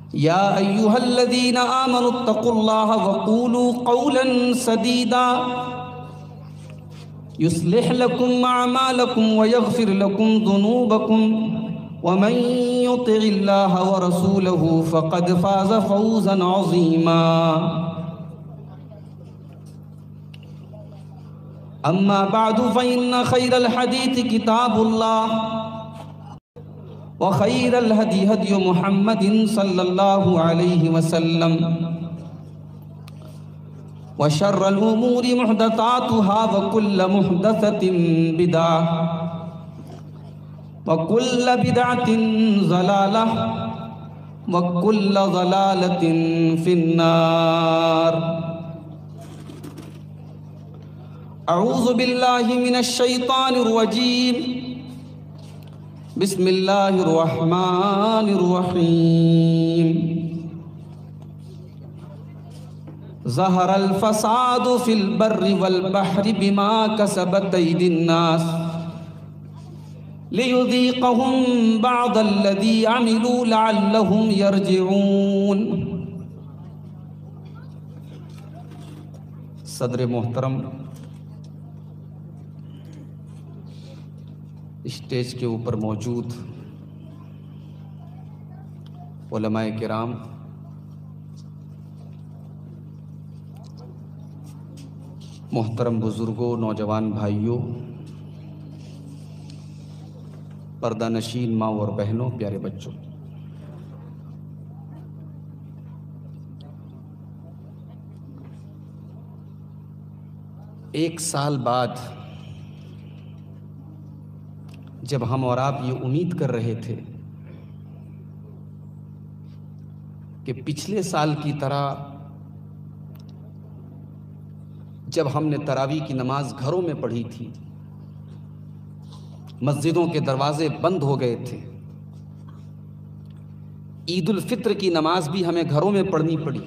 يا أيها الذين آمنوا اتقوا الله وقولوا قولا سديدا يصلح لكم أعمالكم ويغفر لكم ذنوبكم ومن يطع الله ورسوله فقد فاز فوزا عظيما. أما بعد فإن خير الحديث كتاب الله وخير الهدي هدي محمد صلى الله عليه وسلم وشر الأمور محدثاتها وكل محدثة بدعة وكل بدعة ضلالة وكل ضلالة في النار. أعوذ بالله من الشيطان الرجيم. بسم اللہ الرحمن الرحیم. ظہر الفساد فی البر والبحر بما کسبت ایدی الناس لیذیقہم بعض الذی عملوا لعلہم یرجعون. صدر محترم، اسٹیج کے اوپر موجود علماء کرام، محترم بزرگوں، نوجوان بھائیوں، پردہ نشین ماں اور بہنوں، پیارے بچوں، ایک سال بعد جب ہم اور آپ یہ امید کر رہے تھے کہ پچھلے سال کی طرح جب ہم نے تراویح کی نماز گھروں میں پڑھی تھی، مسجدوں کے دروازے بند ہو گئے تھے، عید الفطر کی نماز بھی ہمیں گھروں میں پڑھنی پڑی،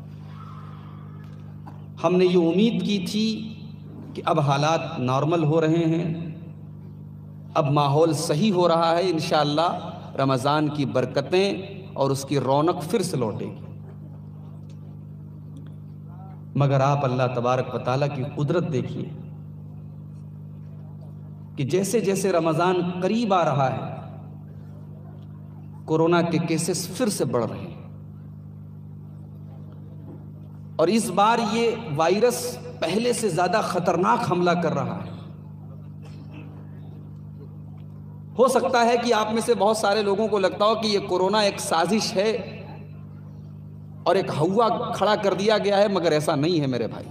ہم نے یہ امید کی تھی کہ اب حالات نارمل ہو رہے ہیں، اب ماحول صحیح ہو رہا ہے، انشاءاللہ رمضان کی برکتیں اور اس کی رونق پھر سے لوٹے گی. مگر آپ اللہ تبارک و تعالیٰ کی قدرت دیکھیے کہ جیسے جیسے رمضان قریب آ رہا ہے، کورونا کے کیسز پھر سے بڑھ رہے ہیں، اور اس بار یہ وائرس پہلے سے زیادہ خطرناک حملہ کر رہا ہے. ہو سکتا ہے کہ آپ میں سے بہت سارے لوگوں کو لگتا ہو کہ یہ کورونا ایک سازش ہے اور ایک ہوا کھڑا کر دیا گیا ہے، مگر ایسا نہیں ہے میرے بھائی.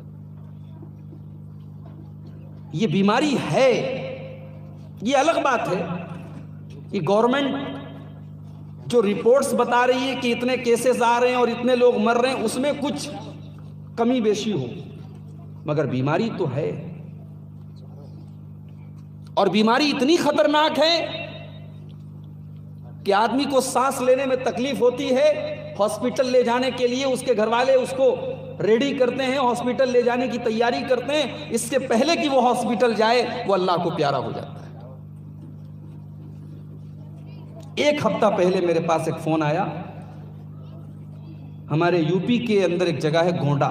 یہ بیماری ہے، یہ الگ بات ہے. یہ گورنمنٹ جو رپورٹس بتا رہی ہے کہ اتنے کیسز آ رہے ہیں اور اتنے لوگ مر رہے ہیں، اس میں کچھ کمی بیشی ہو، مگر بیماری تو ہے. اور بیماری اتنی خطرناک ہے کہ آدمی کو سانس لینے میں تکلیف ہوتی ہے، ہاسپٹل لے جانے کے لیے اس کے گھر والے اس کو ریڈی کرتے ہیں، ہاسپٹل لے جانے کی تیاری کرتے ہیں، اس سے پہلے کہ وہ ہاسپٹل جائے وہ اللہ کو پیارا ہو جاتا ہے. ایک ہفتہ پہلے میرے پاس ایک فون آیا، ہمارے یو پی کے اندر ایک جگہ ہے گونڈا،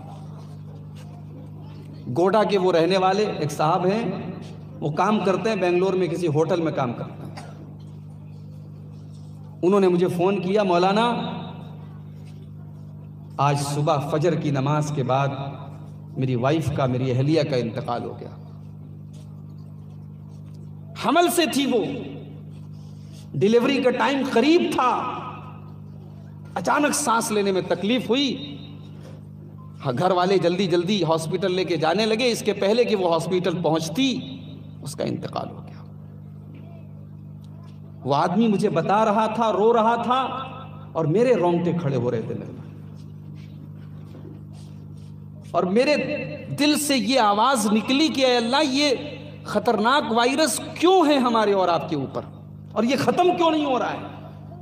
گوڈا کے وہ رہنے والے ایک صاحب ہیں، وہ کام کرتے ہیں بنگلور میں کسی ہوٹل میں کام کرتے ہیں. انہوں نے مجھے فون کیا، مولانا آج صبح فجر کی نماز کے بعد میری وائف کا، میری اہلیہ کا انتقال ہو گیا. حمل سے تھی، وہ ڈیلیوری کا ٹائم قریب تھا، اچانک سانس لینے میں تکلیف ہوئی. گھر والے جلدی جلدی ہاسپٹل لے کے جانے لگے، اس کے پہلے کہ وہ ہاسپٹل پہنچتی اس کا انتقال ہو گیا. وہ آدمی مجھے بتا رہا تھا، رو رہا تھا، اور میرے رونگٹے کھڑے ہو رہے تھے میرے. اور میرے دل سے یہ آواز نکلی کہ اے اللہ، یہ خطرناک وائرس کیوں ہے ہمارے اور آپ کے اوپر، اور یہ ختم کیوں نہیں ہو رہا ہے؟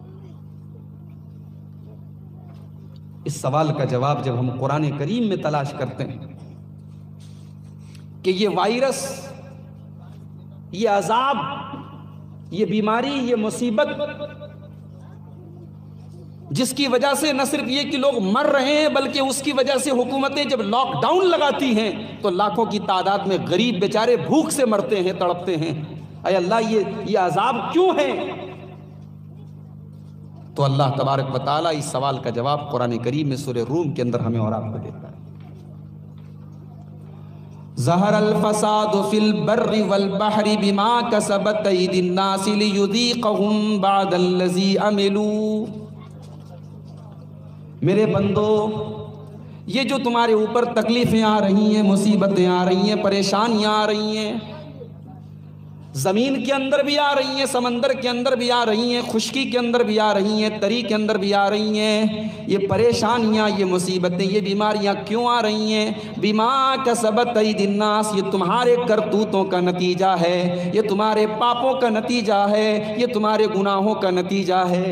اس سوال کا جواب جب ہم قرآن کریم میں تلاش کرتے ہیں کہ یہ وائرس، یہ عذاب، یہ بیماری، یہ مصیبت جس کی وجہ سے نہ صرف یہ کہ لوگ مر رہے ہیں بلکہ اس کی وجہ سے حکومتیں جب لاک ڈاؤن لگاتی ہیں تو لاکھوں کی تعداد میں غریب بیچارے بھوک سے مرتے ہیں، تڑپتے ہیں۔ اے اللہ یہ عذاب کیوں ہے؟ تو اللہ تبارک و تعالیٰ اس سوال کا جواب قرآن کریم میں سورہ روم کے اندر ہمیں اور آپ کو دیتا ہے۔ ظہر الفساد فی البر والبحر بما کسبت ایدی الناس لیذیقہم بعد الذی عملوا۔ میرے بندو، یہ جو تمہارے اوپر تکلیفیں آ رہی ہیں، مصیبتیں آ رہی ہیں، پریشانیاں آ رہی ہیں، زمین کے اندر بھی آ رہی ہیں، سمندر کے اندر بھی آ رہی ہیں، خشکی کے اندر بھی آ رہی ہیں، تری کے اندر بھی آ رہی ہیں، یہ پریشانیاں، یہ مصیبتیں، یہ بیماریاں کیوں آ رہی ہیں؟ بما کسبت ایدی الناس، یہ تمہارے کرتوتوں کا نتیجہ ہے، یہ تمہارے پاپوں کا نتیجہ ہے، یہ تمہارے گناہوں کا نتیجہ ہے۔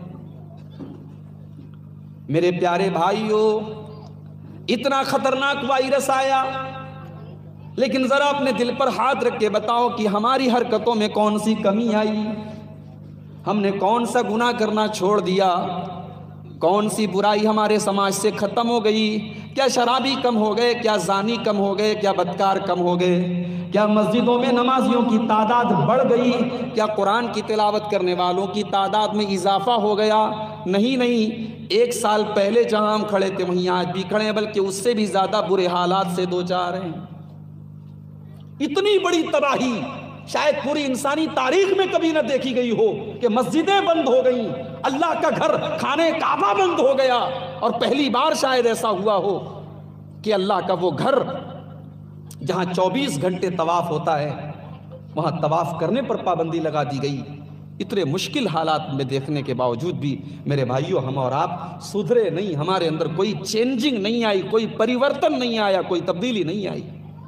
میرے پیارے بھائیوں، اتنا خطرناک وائرس آیا، لیکن ذرا اپنے دل پر ہاتھ رکھ کے بتاؤ کہ ہماری حرکتوں میں کون سی کمی آئی؟ ہم نے کون سا گناہ کرنا چھوڑ دیا؟ کون سی برائی ہمارے سماج سے ختم ہو گئی؟ کیا شرابی کم ہو گئے؟ کیا زانی کم ہو گئے؟ کیا بدکار کم ہو گئے؟ کیا مسجدوں میں نمازیوں کی تعداد بڑھ گئی؟ کیا قرآن کی تلاوت کرنے والوں کی تعداد میں اضافہ ہو گیا؟ نہیں، 1 سال پہلے جہاں ہم کھڑے تھے وہیں آج بھی کھڑے ہیں، بلکہ اس سے بھی زیادہ برے حالات سے دوچار ہیں۔ اتنی بڑی تباہی شاید پوری انسانی تاریخ میں کبھی نہ دیکھی گئی ہو کہ مسجدیں بند ہو گئیں، اللہ کا گھر خانہ کعبہ بند ہو گیا، اور پہلی بار شاید ایسا ہوا ہو کہ اللہ کا وہ گھر جہاں 24 گھنٹے طواف ہوتا ہے وہاں طواف کرنے پر پابندی لگا دی گئی۔ اتنے مشکل حالات میں دیکھنے کے باوجود بھی میرے بھائیوں، ہم اور آپ سدھرے نہیں، ہمارے اندر کوئی چینجنگ نہیں آئی، کوئی پریورتن نہیں آیا، کوئی تبدیلی نہیں آئی۔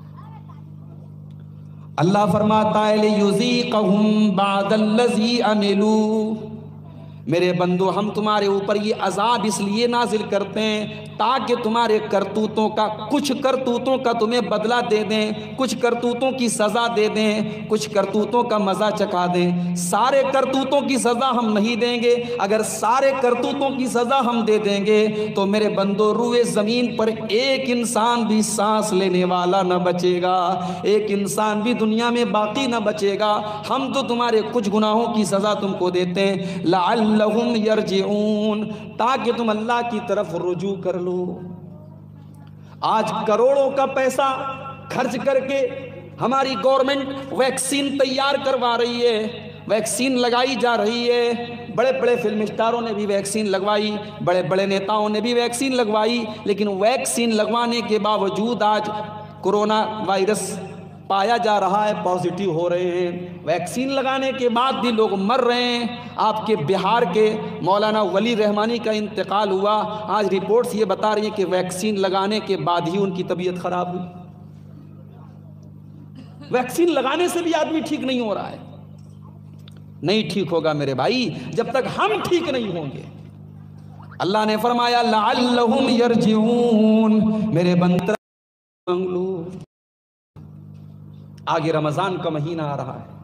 اللہ فرماتا ہے لِيُذِيقَهُمْ بَعْدَ الَّذِي عَمِلُوا۔ میرے بندو، ہم تمہارے اوپر یہ عذاب اس لیے نازل کرتے ہیں تاکہ تمہارے کرتوتوں کا، کچھ کرتوتوں کا تمہیں بدلہ دے دیں، کچھ کرتوتوں کی سزا دے دیں، کچھ کرتوتوں کا مزہ چکھا دیں۔ سارے کرتوتوں کی سزا ہم نہیں دیں گے۔ اگر سارے کرتوتوں کی سزا ہم دے دیں گے تو میرے بندو، روئے زمین پر ایک انسان بھی سانس لینے والا نہ بچے گا، ایک انسان بھی دنیا میں باقی نہ بچے گا۔ ہم تو تمہارے کچھ گناہوں کی سزا تم کو دیتے ہیں لعلہم یرجعون، تاکہ تم اللہ کی طرف رجوع کر لو۔ آج کروڑوں کا پیسہ خرچ کر کے ہماری گورنمنٹ ویکسین تیار کروا رہی ہے، ویکسین لگائی جا رہی ہے، بڑے بڑے فلم اسٹاروں نے بھی ویکسین لگوائی، بڑے بڑے نیتاؤں نے بھی ویکسین لگوائی، لیکن ویکسین لگوانے کے باوجود آج کورونا وائرس پایا جا رہا ہے، پازیٹیو ہو رہے ہیں۔ ویکسین لگانے کے بعد بھی لوگ مر رہے ہیں۔ آپ کے بہار کے مولانا ولی رحمانی کا انتقال ہوا، آج رپورٹس یہ بتا رہی ہیں کہ ویکسین لگانے کے بعد ہی ان کی طبیعت خراب ہوئی۔ ویکسین لگانے سے بھی آدمی ٹھیک نہیں ہو رہا ہے۔ نہیں ٹھیک ہوگا میرے بھائی جب تک ہم ٹھیک نہیں ہوں گے۔ اللہ نے فرمایا لعلہم یرجعون، میرے بندے آگے رمضان کا مہینہ آ رہا ہے۔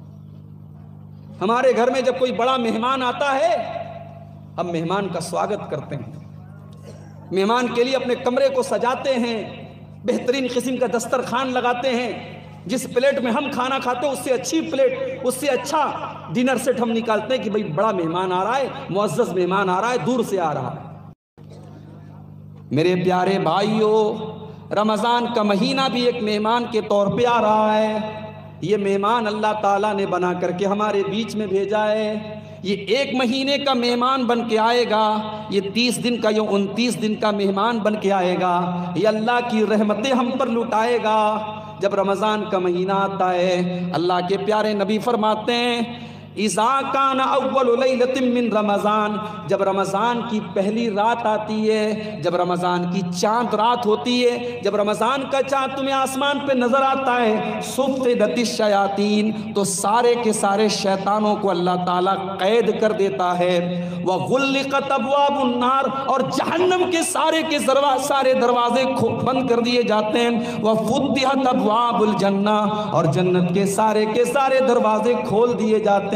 ہمارے گھر میں جب کوئی بڑا مہمان آتا ہے ہم مہمان کا سواگت کرتے ہیں، مہمان کے لیے اپنے کمرے کو سجاتے ہیں، بہترین قسم کا دسترخوان لگاتے ہیں، جس پلیٹ میں ہم کھانا کھاتے ہیں اس سے اچھی پلیٹ، اس سے اچھا ڈنر سیٹ ہم نکالتے ہیں کہ بھئی بڑا مہمان آ رہا ہے، معزز مہمان آ رہا ہے، دور سے آ رہا ہے۔ میرے پیارے بھائیوں، رمضان کا مہینہ بھی ایک مہمان کے طور پہ آ رہا ہے۔ یہ مہمان اللہ تعالیٰ نے بنا کر کے ہمارے بیچ میں بھیجا ہے۔ یہ 1 مہینے کا مہمان بن کے آئے گا، یہ 30 دن کا، یہ 29 دن کا مہمان بن کے آئے گا، یہ اللہ کی رحمتیں ہم پر لٹائے گا۔ جب رمضان کا مہینہ آتا ہے اللہ کے پیارے نبی فرماتے ہیں اذا کان اول لیلۃ من رمضان، جب رمضان کی پہلی رات آتی ہے، جب رمضان کی چاند رات ہوتی ہے، جب رمضان کا چاند تمہیں آسمان پہ نظر آتا ہے، صفدت الشیاطین، تو سارے کے سارے شیطانوں کو اللہ تعالیٰ قید کر دیتا ہے، وغلقت ابواب النار، اور جہنم کے سارے دروازے بند کر دیے جاتے ہیں، وفتحت ابواب الجنہ، اور جنت کے سارے دروازے کھول دیے جاتے ہیں۔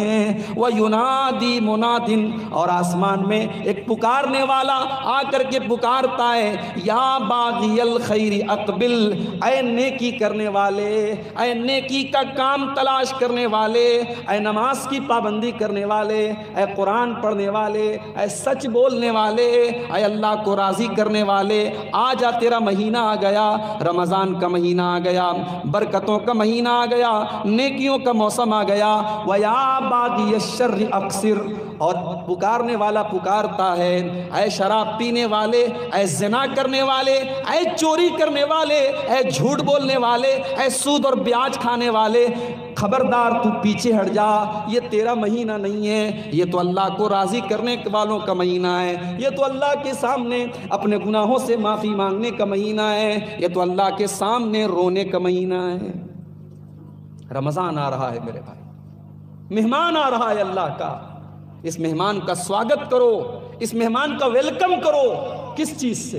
ہیں وَيُنَادِي مُنَادٍ، اور آسمان میں ایک پکارنے والا آ کر کے پکارتا ہے یا باغی الخیر اقبل، اے نیکی کرنے والے، اے نیکی کا کام تلاش کرنے والے، اے نماز کی پابندی کرنے والے، اے قرآن پڑھنے والے، اے سچ بولنے والے، اے اللہ کو راضی کرنے والے، آ جا تیرا مہینہ آ گیا، رمضان کا مہینہ آ گیا، برکتوں کا مہینہ آ گیا، نیکیوں کا موسم آ گیا۔ وَيَا بَاغِيَ الشَّرِّ اقصر، اور پکارنے والا پکارتا ہے اے شراب پینے والے، اے زنا کرنے والے، اے چوری کرنے والے، اے جھوٹ بولنے والے، اے سود اور بیاج کھانے والے، خبردار تو پیچھے ہٹ جا، یہ تیرا مہینہ نہیں ہے، یہ تو اللہ کو راضی کرنے والوں کا مہینہ ہے، یہ تو اللہ کے سامنے اپنے گناہوں سے معافی مانگنے کا مہینہ ہے، یہ تو اللہ کے سامنے رونے کا مہینہ ہے۔ رمضان آ رہا ہے میرے بھائی، مہمان آ رہا ہے اللہ کا، اس مہمان کا سواگت کرو، اس مہمان کا ویلکم کرو۔ کس چیز سے؟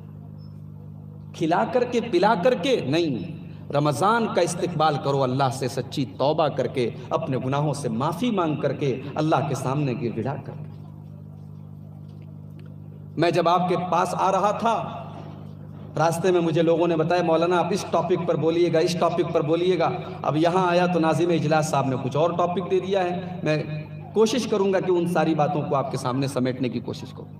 کھلا کر کے، پلا کر کے نہیں، رمضان کا استقبال کرو اللہ سے سچی توبہ کر کے، اپنے گناہوں سے معافی مانگ کر کے، اللہ کے سامنے گر گڑا کر کے۔ میں جب آپ کے پاس آ رہا تھا، راستے میں مجھے لوگوں نے بتایا مولانا آپ اس ٹاپک پر بولیے گا، اس ٹاپک پر بولیے گا۔ اب یہاں آیا تو ناظم اجلاس صاحب نے کچھ اور ٹاپک دے دیا ہے، میں کوشش کروں گا کہ ان ساری باتوں کو آپ کے سامنے سمیٹنے کی کوشش کروں۔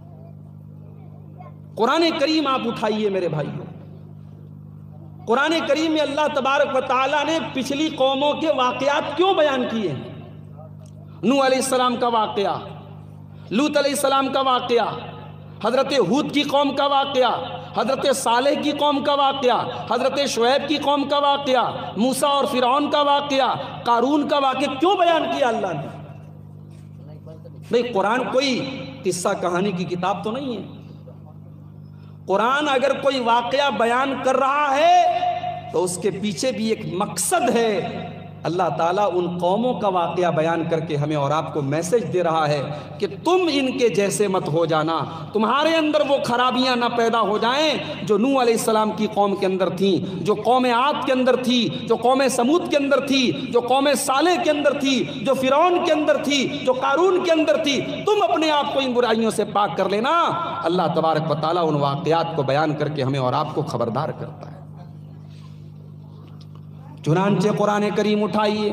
قرآن کریم آپ اٹھائیے میرے بھائیوں، قرآن کریم میں اللہ تبارک و تعالیٰ نے پچھلی قوموں کے واقعات کیوں بیان کیے ہیں؟ نوح علیہ السلام کا واقعہ، لوط علیہ السلام کا واقعہ، حضرت ہود کی قوم کا واقعہ، حضرت صالح کی قوم کا واقعہ، حضرت شعیب کی قوم کا واقعہ، موسیٰ اور فرعون کا واقعہ، قارون کا واقعہ کیوں بیان کیا اللہ نے؟ بھئی قرآن کوئی قصہ کہانی کی کتاب تو نہیں ہے۔ قرآن اگر کوئی واقعہ بیان کر رہا ہے تو اس کے پیچھے بھی ایک مقصد ہے۔ اللہ تعالیٰ ان قوموں کا واقعہ بیان کر کے ہمیں اور آپ کو میسج دے رہا ہے کہ تم ان کے جیسے مت ہو جانا، تمہارے اندر وہ خرابیاں نہ پیدا ہو جائیں جو نوح علیہ السلام کی قوم کے اندر تھیں، جو قوم عاد کے اندر تھی، جو قوم سمود کے اندر تھی، جو قوم صالح کے اندر تھی، جو فرعون کے اندر تھی، جو قارون کے اندر تھی۔ تم اپنے آپ کو ان برائیوں سے پاک کر لینا۔ اللہ تبارک و تعالیٰ ان واقعات کو بیان کر کے ہمیں اور آپ کو خبردار کرتا ہے۔ چنانچہ قرآن کریم اٹھائیے،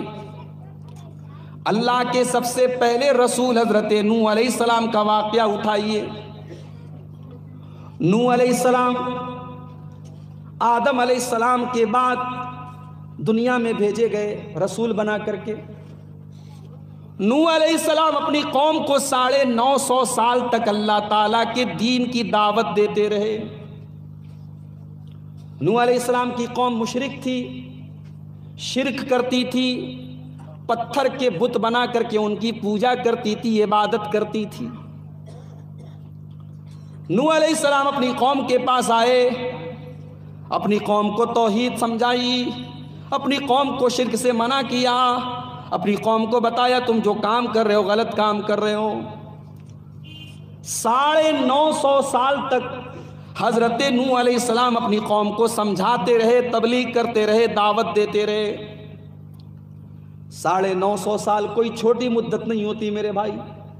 اللہ کے سب سے پہلے رسول حضرت نوح علیہ السلام کا واقعہ اٹھائیے۔ نوح علیہ السلام آدم علیہ السلام کے بعد دنیا میں بھیجے گئے رسول بنا کر کے۔ نوح علیہ السلام اپنی قوم کو 950 سال تک اللہ تعالیٰ کے دین کی دعوت دیتے رہے۔ نوح علیہ السلام کی قوم مشرک تھی، شرک کرتی تھی، پتھر کے بت بنا کر کے ان کی پوجا کرتی تھی، عبادت کرتی تھی۔ نوح علیہ السلام اپنی قوم کے پاس آئے، اپنی قوم کو توحید سمجھائی، اپنی قوم کو شرک سے منع کیا، اپنی قوم کو بتایا تم جو کام کر رہے ہو غلط کام کر رہے ہو۔ 950 سال تک حضرت نوح علیہ السلام اپنی قوم کو سمجھاتے رہے، تبلیغ کرتے رہے، دعوت دیتے رہے۔ 950 سال کوئی چھوٹی مدت نہیں ہوتی میرے بھائی۔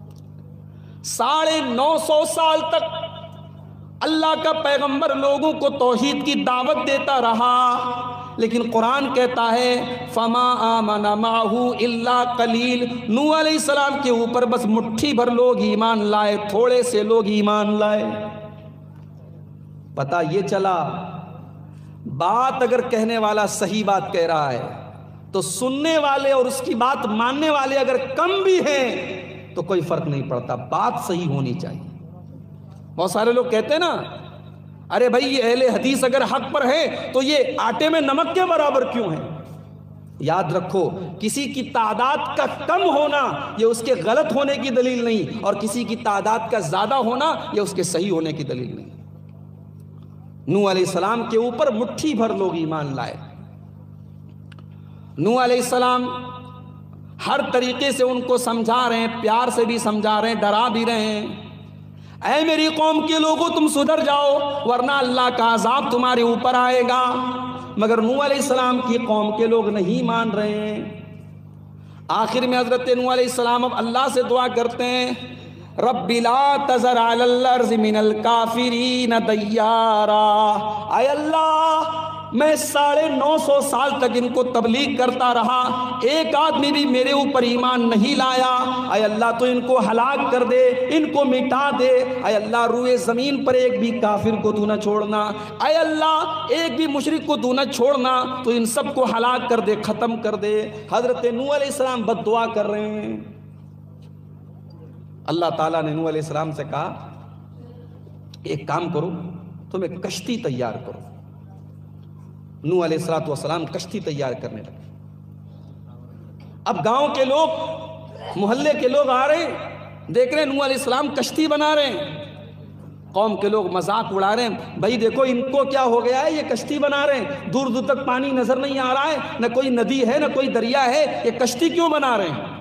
950 سال تک اللہ کا پیغمبر لوگوں کو توحید کی دعوت دیتا رہا، لیکن قرآن کہتا ہے فَمَا آمَنَ مَعَهُ إِلَّا قَلِيلٌ، نوح علیہ السلام کے اوپر بس مٹھی بھر لوگ ایمان لائے، تھوڑے سے لوگ ایمان لائے۔ پتہ یہ چلا بات اگر کہنے والا صحیح بات کہہ رہا ہے تو سننے والے اور اس کی بات ماننے والے اگر کم بھی ہیں تو کوئی فرق نہیں پڑتا، بات صحیح ہونی چاہیے۔ بہت سارے لوگ کہتے ہیں نا ارے بھائی یہ اہل حدیث اگر حق پر ہے تو یہ آٹے میں نمک کے برابر کیوں ہے؟ یاد رکھو کسی کی تعداد کا کم ہونا یہ اس کے غلط ہونے کی دلیل نہیں، اور کسی کی تعداد کا زیادہ ہونا یہ اس کے صحیح ہونے کی دلیل نہیں۔ نوح علیہ السلام کے اوپر مٹھی بھر لوگ ایمان لائے۔ نوح علیہ السلام ہر طریقے سے ان کو سمجھا رہے ہیں، پیار سے بھی سمجھا رہے ہیں، ڈرا بھی رہے ہیں، اے میری قوم کے لوگوں تم سدھر جاؤ ورنہ اللہ کا عذاب تمہارے اوپر آئے گا۔ مگر نوح علیہ السلام کی قوم کے لوگ نہیں مان رہے ہیں۔ آخر میں حضرت نوح علیہ السلام اب اللہ سے دعا کرتے ہیں، رب لا تذر علی الارض من الکافرین دیارا، اے اللہ میں 950 سال تک ان کو تبلیغ کرتا رہا، ایک آدمی بھی میرے اوپر ایمان نہیں لایا، اے اللہ تو ان کو ہلاک کر دے، ان کو مٹا دے، اے اللہ روئے زمین پر ایک بھی کافر کو تو نہ چھوڑنا، اے اللہ ایک بھی مشرک کو تو نہ چھوڑنا، تو ان سب کو ہلاک کر دے، ختم کر دے۔ حضرت نوح علیہ السلام بد دعا کر رہے ہیں۔ اللہ تعالیٰ نے نوح علیہ السلام سے کہا ایک کام کرو، تم ایک کشتی تیار کرو۔ نوح علیہ السلام کشتی تیار کرنے لگے۔ اب گاؤں کے لوگ، محلے کے لوگ آ رہے ہیں، دیکھ رہے ہیں نوح علیہ السلام کشتی بنا رہے ہیں۔ قوم کے لوگ مذاق اڑا رہے ہیں، بھائی دیکھو ان کو کیا ہو گیا ہے، یہ کشتی بنا رہے ہیں، دور دور تک پانی نظر نہیں آ رہا ہے، نہ کوئی ندی ہے نہ کوئی دریا ہے، یہ کشتی کیوں بنا رہے ہیں؟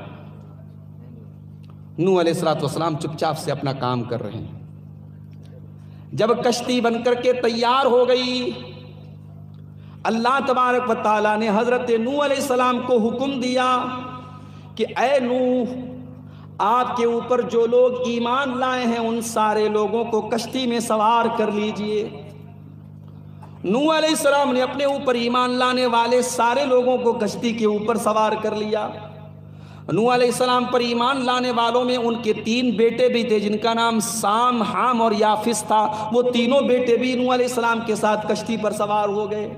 نوح علیہ السلام چپ چاپ سے اپنا کام کر رہے ہیں۔ جب کشتی بن کر کے تیار ہو گئی، اللہ تبارک و تعالیٰ نے حضرت نوح علیہ السلام کو حکم دیا کہ اے نوح، آپ کے اوپر جو لوگ ایمان لائے ہیں ان سارے لوگوں کو کشتی میں سوار کر لیجئے۔ نوح علیہ السلام نے اپنے اوپر ایمان لانے والے سارے لوگوں کو کشتی کے اوپر سوار کر لیا۔ نوح علیہ السلام پر ایمان لانے والوں میں ان کے 3 بیٹے بھی تھے، جن کا نام سام، حام اور یافس تھا۔ وہ تینوں بیٹے بھی نوح علیہ السلام کے ساتھ کشتی پر سوار ہو گئے۔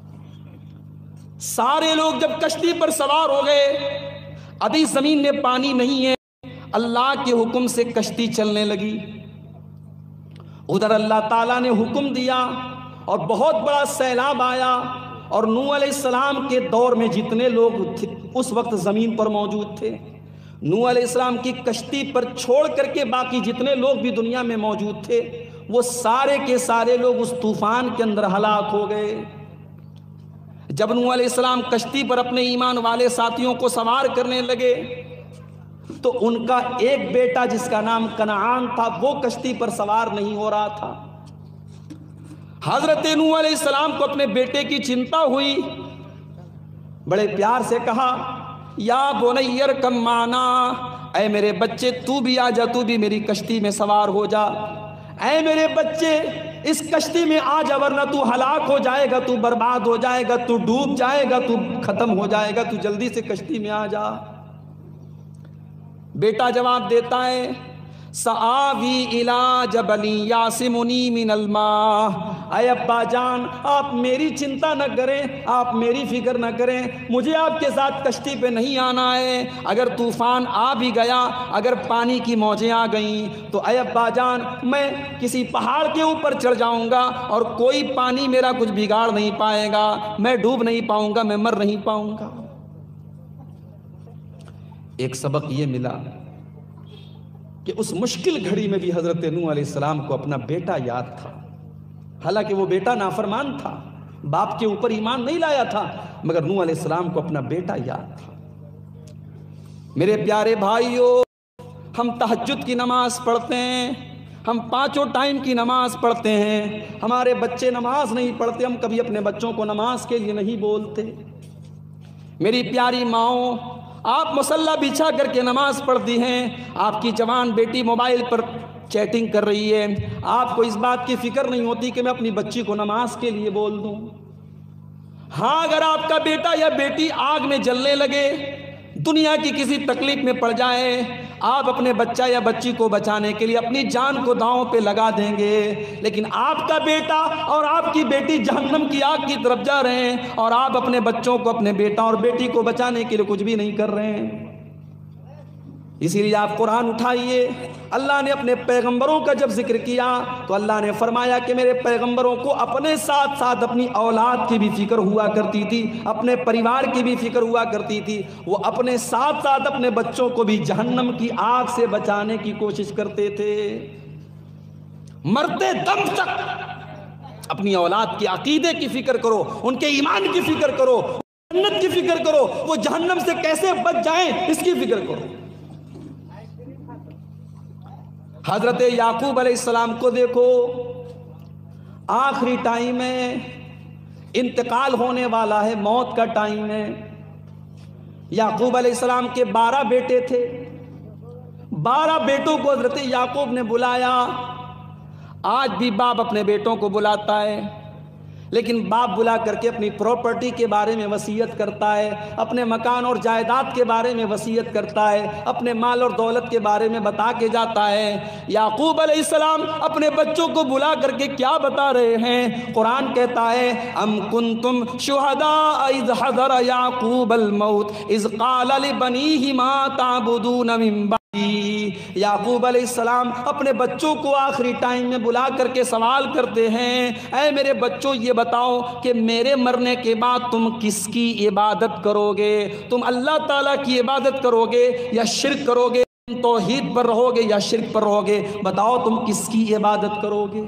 سارے لوگ جب کشتی پر سوار ہو گئے، ابھی زمین میں پانی نہیں ہے، اللہ کے حکم سے کشتی چلنے لگی۔ ادھر اللہ تعالیٰ نے حکم دیا اور بہت بڑا سیلاب آیا، اور نوح علیہ السلام کے دور میں جتنے لوگ اس وقت زمین پر موجود تھے، نوح علیہ السلام کی کشتی پر چھوڑ کر کے باقی جتنے لوگ بھی دنیا میں موجود تھے، وہ سارے کے سارے لوگ اس طوفان کے اندر ہلاک ہو گئے۔ جب نوح علیہ السلام کشتی پر اپنے ایمان والے ساتھیوں کو سوار کرنے لگے تو ان کا ایک بیٹا جس کا نام کنعان تھا وہ کشتی پر سوار نہیں ہو رہا تھا۔ حضرت نوح علیہ السلام کو اپنے بیٹے کی چنتا ہوئی، بڑے پیار سے کہا یا بنی ارکب معنا، اے میرے بچے تو بھی آ جا، تو بھی میری کشتی میں سوار ہو جا، اے میرے بچے اس کشتی میں آ جا، ورنہ تو ہلاک ہو جائے گا، تو برباد ہو جائے گا، تو ڈوب جائے گا، تو ختم ہو جائے گا، تو جلدی سے کشتی میں آ جا۔ بیٹا جواب دیتا ہے سآوی الی جبل یعصمنی من الماء، اے ابا جان آپ میری چنتا نہ کریں، آپ میری فکر نہ کریں، مجھے آپ کے ساتھ کشتی پہ نہیں آنا ہے۔ اگر طوفان آ بھی گیا، اگر پانی کی موجیں آ گئیں تو اے ابا جان میں کسی پہاڑ کے اوپر چڑھ جاؤں گا اور کوئی پانی میرا کچھ بگاڑ نہیں پائے گا، میں ڈوب نہیں پاؤں گا، میں مر نہیں پاؤں گا۔ ایک سبق یہ ملا کہ اس مشکل گھڑی میں بھی حضرت نوح علیہ السلام کو اپنا بیٹا یاد تھا، حالانکہ وہ بیٹا نافرمان تھا، باپ کے اوپر ایمان نہیں لایا تھا، مگر نوح علیہ السلام کو اپنا بیٹا یاد تھا۔ میرے پیارے بھائیوں، ہم تہجد کی نماز پڑھتے ہیں، ہم 5 ٹائم کی نماز پڑھتے ہیں، ہمارے بچے نماز نہیں پڑھتے، ہم کبھی اپنے بچوں کو نماز کے لیے نہیں بولتے۔ میری پیاری ماؤں، آپ مصلی بچھا کر کے نماز پڑھتی ہیں، آپ کی جوان بیٹی موبائل پر چیٹنگ کر رہی ہے، آپ کو اس بات کی فکر نہیں ہوتی کہ میں اپنی بچی کو نماز کے لیے بول دوں۔ ہاں، اگر آپ کا بیٹا یا بیٹی آگ میں جلنے لگے، دنیا کی کسی تکلیف میں پڑ جائے، آپ اپنے بچہ یا بچی کو بچانے کے لیے اپنی جان کو داؤں پہ لگا دیں گے، لیکن آپ کا بیٹا اور آپ کی بیٹی جہنم کی آگ کی طرف جا رہے ہیں اور آپ اپنے بچوں کو، اپنے بیٹا اور بیٹی کو بچانے کے لیے کچھ بھی نہیں کر رہے ہیں۔ اسی لیے آپ قرآن اٹھائیے، اللہ نے اپنے پیغمبروں کا جب ذکر کیا تو اللہ نے فرمایا کہ میرے پیغمبروں کو اپنے ساتھ ساتھ اپنی اولاد کی بھی فکر ہوا کرتی تھی، اپنے پریوار کی بھی فکر ہوا کرتی تھی، وہ اپنے ساتھ ساتھ اپنے بچوں کو بھی جہنم کی آگ سے بچانے کی کوشش کرتے تھے۔ مرتے دم تک اپنی اولاد کے عقیدے کی فکر کرو، ان کے ایمان کی فکر کرو، جنت کی فکر کرو، وہ جہنم سے کیسے بچ جائیں اس کی فکر کرو۔ حضرت یعقوب علیہ السلام کو دیکھو، آخری ٹائم ہے، انتقال ہونے والا ہے، موت کا ٹائم ہے۔ یعقوب علیہ السلام کے 12 بیٹے تھے، 12 بیٹوں کو حضرت یعقوب نے بلایا۔ آج بھی باپ اپنے بیٹوں کو بلاتا ہے، لیکن باپ بلا کر کے اپنی پراپرٹی کے بارے میں وصیت کرتا ہے، اپنے مکان اور جائیداد کے بارے میں وصیت کرتا ہے، اپنے مال اور دولت کے بارے میں بتا کے جاتا ہے۔ یعقوب علیہ السلام اپنے بچوں کو بلا کر کے کیا بتا رہے ہیں؟ قرآن کہتا ہے ام کنتم شہداء اذ حضر یعقوب الموت اذ قال لبنیہ ما تعبدون من بعدی۔ یعقوب علیہ السلام اپنے بچوں کو آخری ٹائم میں بلا کر کے سوال کرتے ہیں، اے میرے بچوں یہ بتاؤ کہ میرے مرنے کے بعد تم کس کی عبادت کرو گے؟ تم اللہ تعالیٰ کی عبادت کرو گے یا شرک کرو گے؟ تم توحید پر رہو گے یا شرک پر رہو گے؟ بتاؤ تم کس کی عبادت کرو گے؟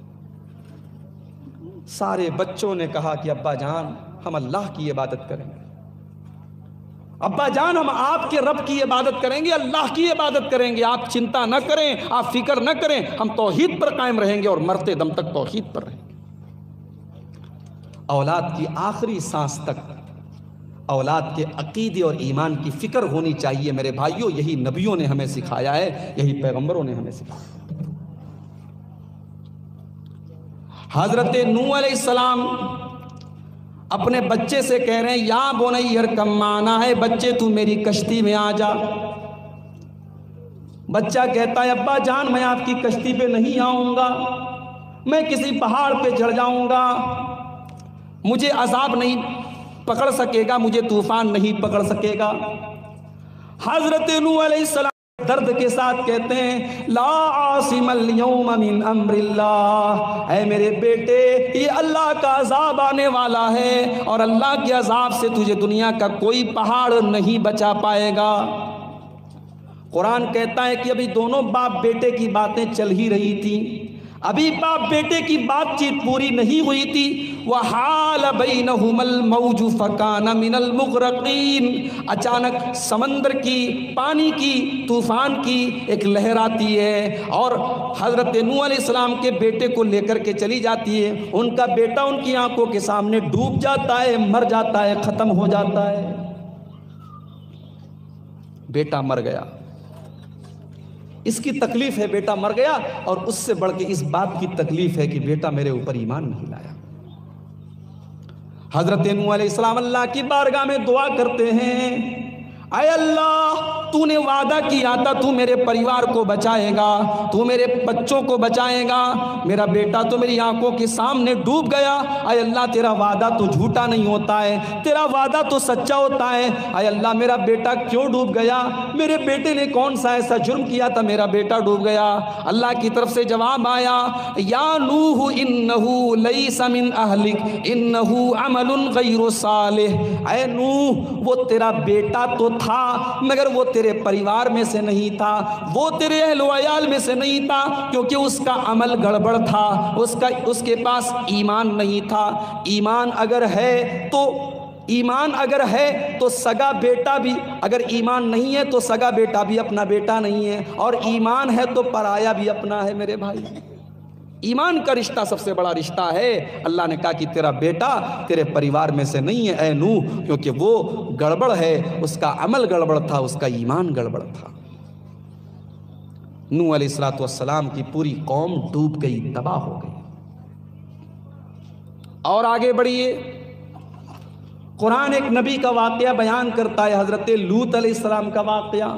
سارے بچوں نے کہا کہ ابا جان ہم اللہ کی عبادت کریں گے، ابا جان ہم آپ کے رب کی عبادت کریں گے، اللہ کی عبادت کریں گے، آپ چنتا نہ کریں، آپ فکر نہ کریں، ہم توحید پر قائم رہیں گے اور مرتے دم تک توحید پر رہیں گے۔ اولاد کی آخری سانس تک اولاد کے عقیدے اور ایمان کی فکر ہونی چاہیے میرے بھائیوں، یہی نبیوں نے ہمیں سکھایا ہے، یہی پیغمبروں نے ہمیں سکھایا۔ حضرت نوح علیہ السلام اپنے بچے سے کہہ رہے ہیں یا بنی ارکب معنا، ہے بچے تو میری کشتی میں آ جا۔ بچہ کہتا ہے ابا جان میں آپ کی کشتی پہ نہیں آؤں گا، میں کسی پہاڑ پہ چڑھ جاؤں گا، مجھے عذاب نہیں پکڑ سکے گا، مجھے طوفان نہیں پکڑ سکے گا۔ حضرت نوح علیہ السلام درد کے ساتھ کہتے ہیں لا عاصم اليوم من امر اللہ، اے میرے بیٹے یہ اللہ کا عذاب آنے والا ہے اور اللہ کے عذاب سے تجھے دنیا کا کوئی پہاڑ نہیں بچا پائے گا۔ قرآن کہتا ہے کہ ابھی دونوں باپ بیٹے کی باتیں چل ہی رہی تھی، ابھی باپ بیٹے کی بات چیت پوری نہیں ہوئی تھی۔ وحال بینہم الموج فکان من المغرقین، اچانک سمندر کی، پانی کی، طوفان کی ایک لہر آتی ہے اور حضرت نوح علیہ السلام کے بیٹے کو لے کر کے چلی جاتی ہے۔ ان کا بیٹا ان کی آنکھوں کے سامنے ڈوب جاتا ہے، مر جاتا ہے، ختم ہو جاتا ہے۔ بیٹا مر گیا، اس کی تکلیف ہے بیٹا مر گیا، اور اس سے بڑھ کے اس بات کی تکلیف ہے کہ بیٹا میرے اوپر ایمان نہیں لایا۔ حضرت نوح علیہ السلام اللہ کی بارگاہ میں دعا کرتے ہیں اے اللہ تو نے وعدہ کیا تھا تو میرے پریوار کو بچائے گا، تو میرے بچوں کو بچائے گا، میرا بیٹا تو میری آنکھوں کے سامنے ڈوب گیا، اے اللہ تیرا وعدہ تو جھوٹا نہیں ہوتا ہے، تیرا وعدہ تو سچا ہوتا ہے، اے اللہ میرا بیٹا کیوں ڈوب گیا؟ میرے بیٹے نے کون سا ایسا جرم کیا تھا میرا بیٹا ڈوب گیا؟ اللہ کی طرف سے جواب آیا یا نوح انہو لیس من اہلک انہو عمل غیر صالح، اے نوح وہ تیرا بیٹا تو تھا مگر وہ تیرے پریوار میں سے نہیں تھا، وہ تیرے اہل و عیال میں سے نہیں تھا، کیونکہ اس کا عمل گڑبڑ تھا، اس کے پاس ایمان نہیں تھا۔ ایمان اگر ہے تو سگا بیٹا بھی، اگر ایمان نہیں ہے تو سگا بیٹا بھی اپنا بیٹا نہیں ہے، اور ایمان ہے تو پرایا بھی اپنا ہے میرے بھائی۔ ایمان کا رشتہ سب سے بڑا رشتہ ہے۔ اللہ نے کہا کہ تیرا بیٹا تیرے پریوار میں سے نہیں ہے اے نوح، کیونکہ وہ گڑبڑ ہے، اس کا عمل گڑبڑ تھا، اس کا ایمان گڑبڑ تھا۔ نوح علیہ السلام کی پوری قوم ڈوب گئی، تباہ ہو گئی۔ اور آگے بڑھیے، قرآن ایک نبی کا واقعہ بیان کرتا ہے، حضرت لوط علیہ السلام کا واقعہ۔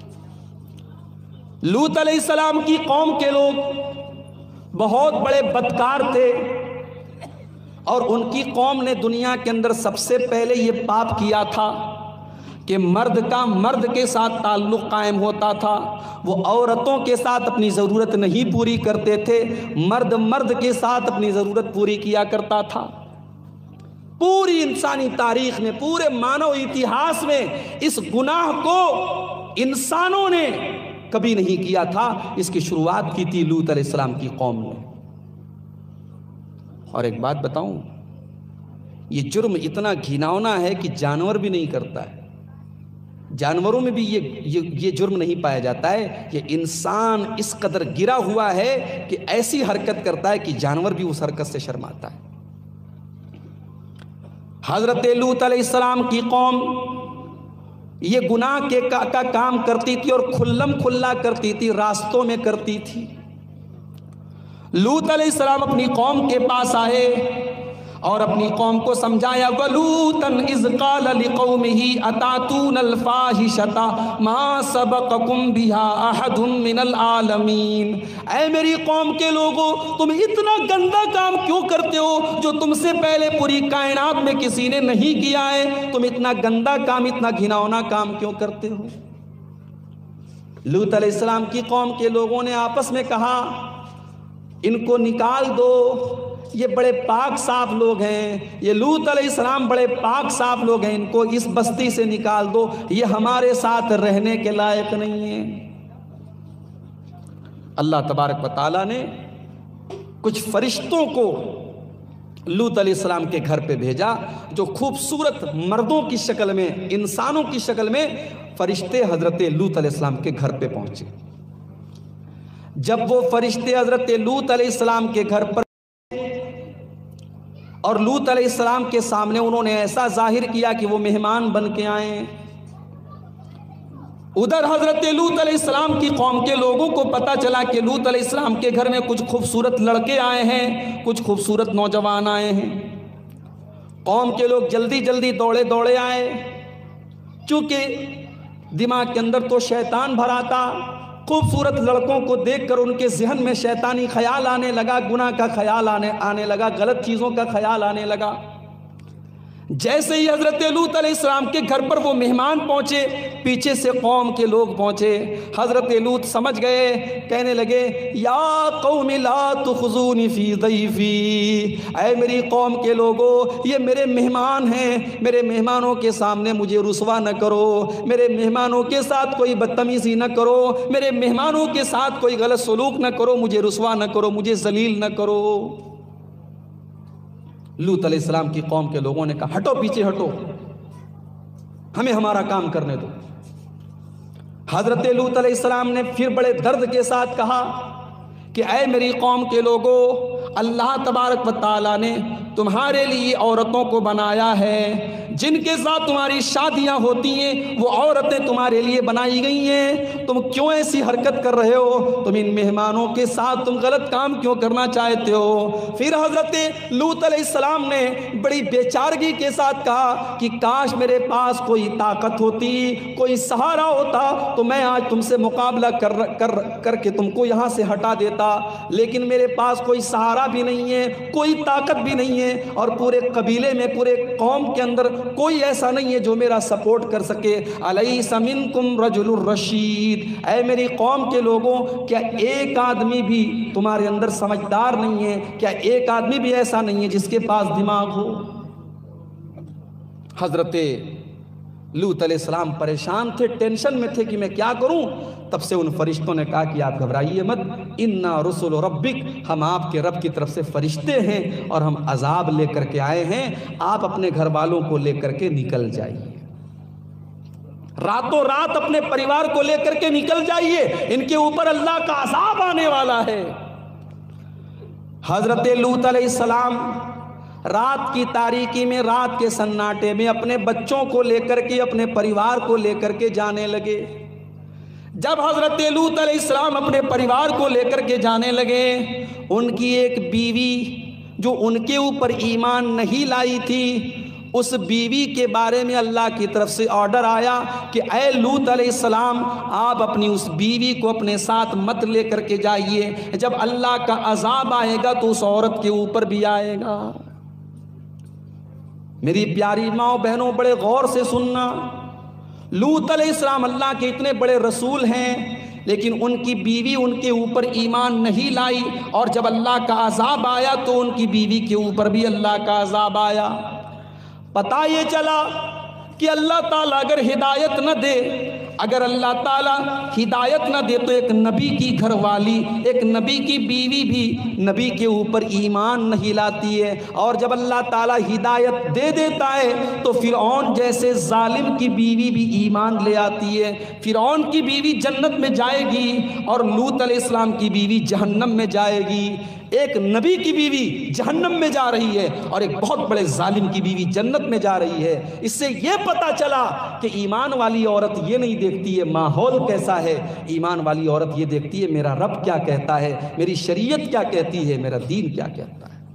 لوط علیہ السلام کی قوم کے لوگ بہت بڑے بدکار تھے، اور ان کی قوم نے دنیا کے اندر سب سے پہلے یہ پاپ کیا تھا کہ مرد کا مرد کے ساتھ تعلق قائم ہوتا تھا، وہ عورتوں کے ساتھ اپنی ضرورت نہیں پوری کرتے تھے، مرد مرد کے ساتھ اپنی ضرورت پوری کیا کرتا تھا۔ پوری انسانی تاریخ میں، پورے مانو اتہاس میں اس گناہ کو انسانوں نے کبھی نہیں کیا تھا، اس کی شروعات کی تھی لوط علیہ السلام کی قوم نے۔ اور ایک بات بتاؤں، یہ جرم اتنا گھناؤنا ہے کہ جانور بھی نہیں کرتا ہے، جانوروں میں بھی یہ جرم نہیں پایا جاتا ہے، یہ انسان اس قدر گرا ہوا ہے کہ ایسی حرکت کرتا ہے کہ جانور بھی اس حرکت سے شرماتا ہے۔ حضرت لوط علیہ السلام کی قوم یہ گناہ کا کام کرتی تھی اور کھلم کھلا کرتی تھی، راستوں میں کرتی تھی۔ لوط علیہ السلام اپنی قوم کے پاس آئے اور اپنی قوم کو سمجھایا، وَلُوطًا إِذْ قَالَ لِقَوْمِهِ أَتَأْتُونَ الْفَاحِشَةَ مَا سَبَقَكُمْ بِهَا أَحَدٌ مِّنَ الْعَالَمِينَ۔ اے میری قوم کے لوگوں، تم اتنا گندا کام کیوں کرتے ہو جو تم سے پہلے پوری کائنات میں کسی نے نہیں کیا ہے؟ تم اتنا گندا کام، اتنا گھناؤنا کام کیوں کرتے ہو؟ لوط علیہ السلام کی قوم کے لوگوں نے آپس میں کہا، ان کو نکال دو، یہ بڑے پاک صاف لوگ ہیں، یہ لوط علیہ السلام بڑے پاک صاف لوگ ہیں، ان کو اس بستی سے نکال دو، یہ ہمارے ساتھ رہنے کے لائق نہیں ہیں۔ اللہ تبارک و تعالیٰ نے کچھ فرشتوں کو لوط علیہ السلام کے گھر پہ بھیجا، جو خوبصورت مردوں کی شکل میں، انسانوں کی شکل میں فرشتے حضرت لوط علیہ السلام کے گھر پہ پہنچے۔ جب وہ فرشتے حضرت لوط علیہ السلام کے گھر پر اور لوط علیہ السلام کے سامنے انہوں نے ایسا ظاہر کیا کہ وہ مہمان بن کے آئے، ادھر حضرت لوط علیہ السلام کی قوم کے لوگوں کو پتا چلا کہ لوط علیہ السلام کے گھر میں کچھ خوبصورت لڑکے آئے ہیں، کچھ خوبصورت نوجوان آئے ہیں۔ قوم کے لوگ جلدی جلدی دوڑے آئے، چونکہ دماغ کے اندر تو شیطان بھرا تھا، خوبصورت لڑکوں کو دیکھ کر ان کے ذہن میں شیطانی خیال آنے لگا، گناہ کا خیال آنے لگا، غلط چیزوں کا خیال آنے لگا۔ جیسے ہی حضرت لوط علیہ السلام کے گھر پر وہ مہمان پہنچے، پیچھے سے قوم کے لوگ پہنچے۔ حضرت لوط سمجھ گئے، کہنے لگے، یا قوم لا تخزونی فی ضیفی، اے میری قوم کے لوگوں، یہ میرے مہمان ہیں، میرے مہمانوں کے سامنے مجھے رسوا نہ کرو، میرے مہمانوں کے ساتھ کوئی بدتمیزی نہ کرو، میرے مہمانوں کے ساتھ کوئی غلط سلوک نہ کرو، مجھے رسوا نہ کرو، مجھے ذلیل نہ کرو۔ لوط علیہ السلام کی قوم کے لوگوں نے کہا، ہٹو، پیچھے ہٹو، ہمیں ہمارا کام کرنے دو۔ حضرت لوط علیہ السلام نے پھر بڑے درد کے ساتھ کہا کہ اے میری قوم کے لوگوں، اللہ تبارک و تعالیٰ نے تمہارے لیے عورتوں کو بنایا ہے، جن کے ساتھ تمہاری شادیاں ہوتی ہیں وہ عورتیں تمہارے لیے بنائی گئی ہیں، تم کیوں ایسی حرکت کر رہے ہو؟ تم ان مہمانوں کے ساتھ تم غلط کام کیوں کرنا چاہتے ہو؟ پھر حضرت لوط علیہ السلام نے بڑی بے چارگی کے ساتھ کہا کہ کاش میرے پاس کوئی طاقت ہوتی، کوئی سہارا ہوتا تو میں آج تم سے مقابلہ کر کے تم کو یہاں سے ہٹا دیتا، لیکن میرے پاس کوئی سہارا بھی نہیں ہے، کوئی طاقت بھی نہیں ہے، اور پورے قبیلے میں، پورے قوم کے اندر کوئی ایسا نہیں ہے جو میرا سپورٹ کر سکے۔ الیس منکم رجل الرشید، اے میری قوم کے لوگوں، کیا ایک آدمی بھی تمہارے اندر سمجھدار نہیں ہے؟ کیا ایک آدمی بھی ایسا نہیں ہے جس کے پاس دماغ ہو؟ حضرت لوط علیہ السلام پریشان تھے، ٹینشن میں تھے کہ میں کیا کروں۔ تب سے ان فرشتوں نے کہا کہ آپ گھبرائیے مت، انا رسول ربک، ہم آپ کے رب کی طرف سے فرشتے ہیں اور ہم عذاب لے کر کے آئے ہیں، آپ اپنے گھر والوں کو لے کر کے نکل جائیے، راتوں رات اپنے پریوار کو لے کر کے نکل جائیے، ان کے اوپر اللہ کا عذاب آنے والا ہے۔ حضرت لوط علیہ السلام رات کی تاریکی میں، رات کے سناٹے میں اپنے بچوں کو لے کر کے، اپنے پریوار کو لے کر کے جانے لگے۔ جب حضرت لوط علیہ السلام اپنے پریوار کو لے کر کے جانے لگے، ان کی ایک بیوی جو ان کے اوپر ایمان نہیں لائی تھی، اس بیوی کے بارے میں اللہ کی طرف سے آرڈر آیا کہ اے لوط علیہ السلام، آپ اپنی اس بیوی کو اپنے ساتھ مت لے کر کے جائیے، جب اللہ کا عذاب آئے گا تو اس عورت کے اوپر بھی آئے گا۔ میری پیاری ماں بہنوں، بڑے غور سے سننا، لوط علیہ السلام اللہ کے اتنے بڑے رسول ہیں، لیکن ان کی بیوی ان کے اوپر ایمان نہیں لائی، اور جب اللہ کا عذاب آیا تو ان کی بیوی کے اوپر بھی اللہ کا عذاب آیا۔ پتہ یہ چلا کہ اللہ تعالیٰ اگر ہدایت نہ دے، اگر اللہ تعالیٰ ہدایت نہ دے تو ایک نبی کی گھر والی، ایک نبی کی بیوی بھی نبی کے اوپر ایمان نہیں لاتی ہے، اور جب اللہ تعالیٰ ہدایت دے دیتا ہے تو فرعون جیسے ظالم کی بیوی بھی ایمان لے آتی ہے۔ فرعون کی بیوی جنت میں جائے گی اور لوط علیہ السلام کی بیوی جہنم میں جائے گی، ایک نبی کی بیوی جہنم میں جا رہی ہے اور ایک بہت بڑے ظالم کی بیوی جنت میں جا رہی ہے۔ اس سے یہ پتا چلا کہ ایمان والی عورت یہ نہیں دیکھتی ہے ماحول کیسا ہے، ایمان والی عورت یہ دیکھتی ہے میرا رب کیا کہتا ہے، میری شریعت کیا کہتی ہے، میرا دین کیا کہتا ہے۔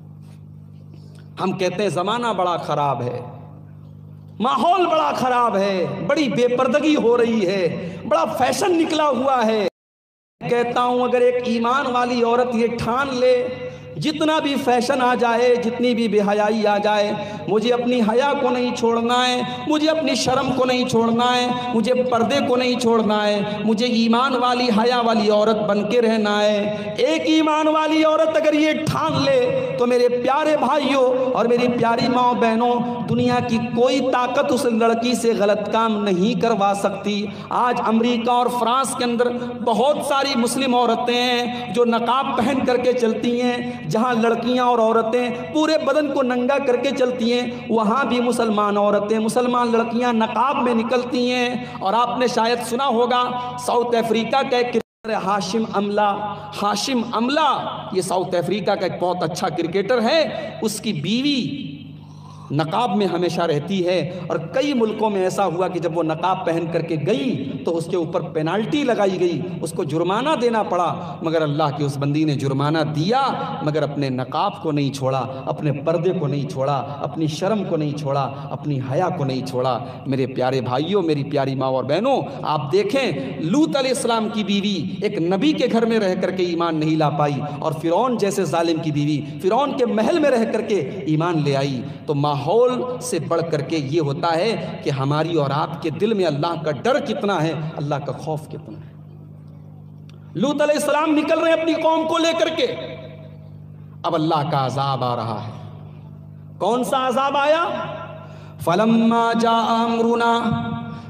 ہم کہتے ہیں زمانہ بڑا خراب ہے، ماحول بڑا خراب ہے، بڑی بے پردگی ہو رہی ہے، بڑا فیشن نکلا ہوا ہے۔ کہتا ہوں اگر ایک ایمان والی عورت یہ ٹھان لے جتنا بھی فیشن آ جائے، جتنی بھی بے حیائی آ جائے، مجھے اپنی حیا کو نہیں چھوڑنا ہے، مجھے اپنی شرم کو نہیں چھوڑنا ہے، مجھے پردے کو نہیں چھوڑنا ہے، مجھے ایمان والی حیا والی عورت بن کے رہنا ہے۔ ایک ایمان والی عورت اگر یہ ٹھان لے تو میرے پیارے بھائیوں اور میری پیاری ماں بہنوں، دنیا کی کوئی طاقت اس لڑکی سے غلط کام نہیں کروا سکتی۔ آج امریکہ اور فرانس کے اندر بہت ساری مسلم عورتیں ہیں جو نقاب پہن کر کے چلتی ہیں، جہاں لڑکیاں اور عورتیں پورے بدن کو ننگا کر کے چلتی ہیں، وہاں بھی مسلمان عورتیں، مسلمان لڑکیاں نقاب میں نکلتی ہیں۔ اور آپ نے شاید سنا ہوگا ساؤتھ افریقہ کا ایک ہاشم املہ، یہ ساؤتھ افریقہ کا ایک بہت اچھا کرکٹر ہے، اس کی بیوی نقاب میں ہمیشہ رہتی ہے، اور کئی ملکوں میں ایسا ہوا کہ جب وہ نقاب پہن کر کے گئی تو اس کے اوپر پینالٹی لگائی گئی، اس کو جرمانہ دینا پڑا، مگر اللہ کی اس بندی نے جرمانہ دیا مگر اپنے نقاب کو نہیں چھوڑا، اپنے پردے کو نہیں چھوڑا، اپنی شرم کو نہیں چھوڑا، اپنی حیا کو نہیں چھوڑا۔ میرے پیارے بھائیوں، میری پیاری ماں اور بہنوں، آپ دیکھیں لوط علیہ السلام کی بیوی ایک نبی کے گھر میں رہ کر کے ایمان نہیں لا پائی، اور فرعون جیسے ظالم کی بیوی فرعون کے محل میں رہ کر کے ایمان لے آئی۔ تو ماحول سے بڑھ کر کے یہ ہوتا ہے کہ ہماری اور آپ کے دل میں اللہ کا ڈر کتنا ہے، اللہ کا خوف کتنا ہے۔ لوط علیہ السلام نکل رہے ہیں اپنی قوم کو لے کر کے، اب اللہ کا عذاب آ رہا ہے۔ کون سا عذاب آیا؟ فَلَمَّا جَاءَ أَمْرُنَا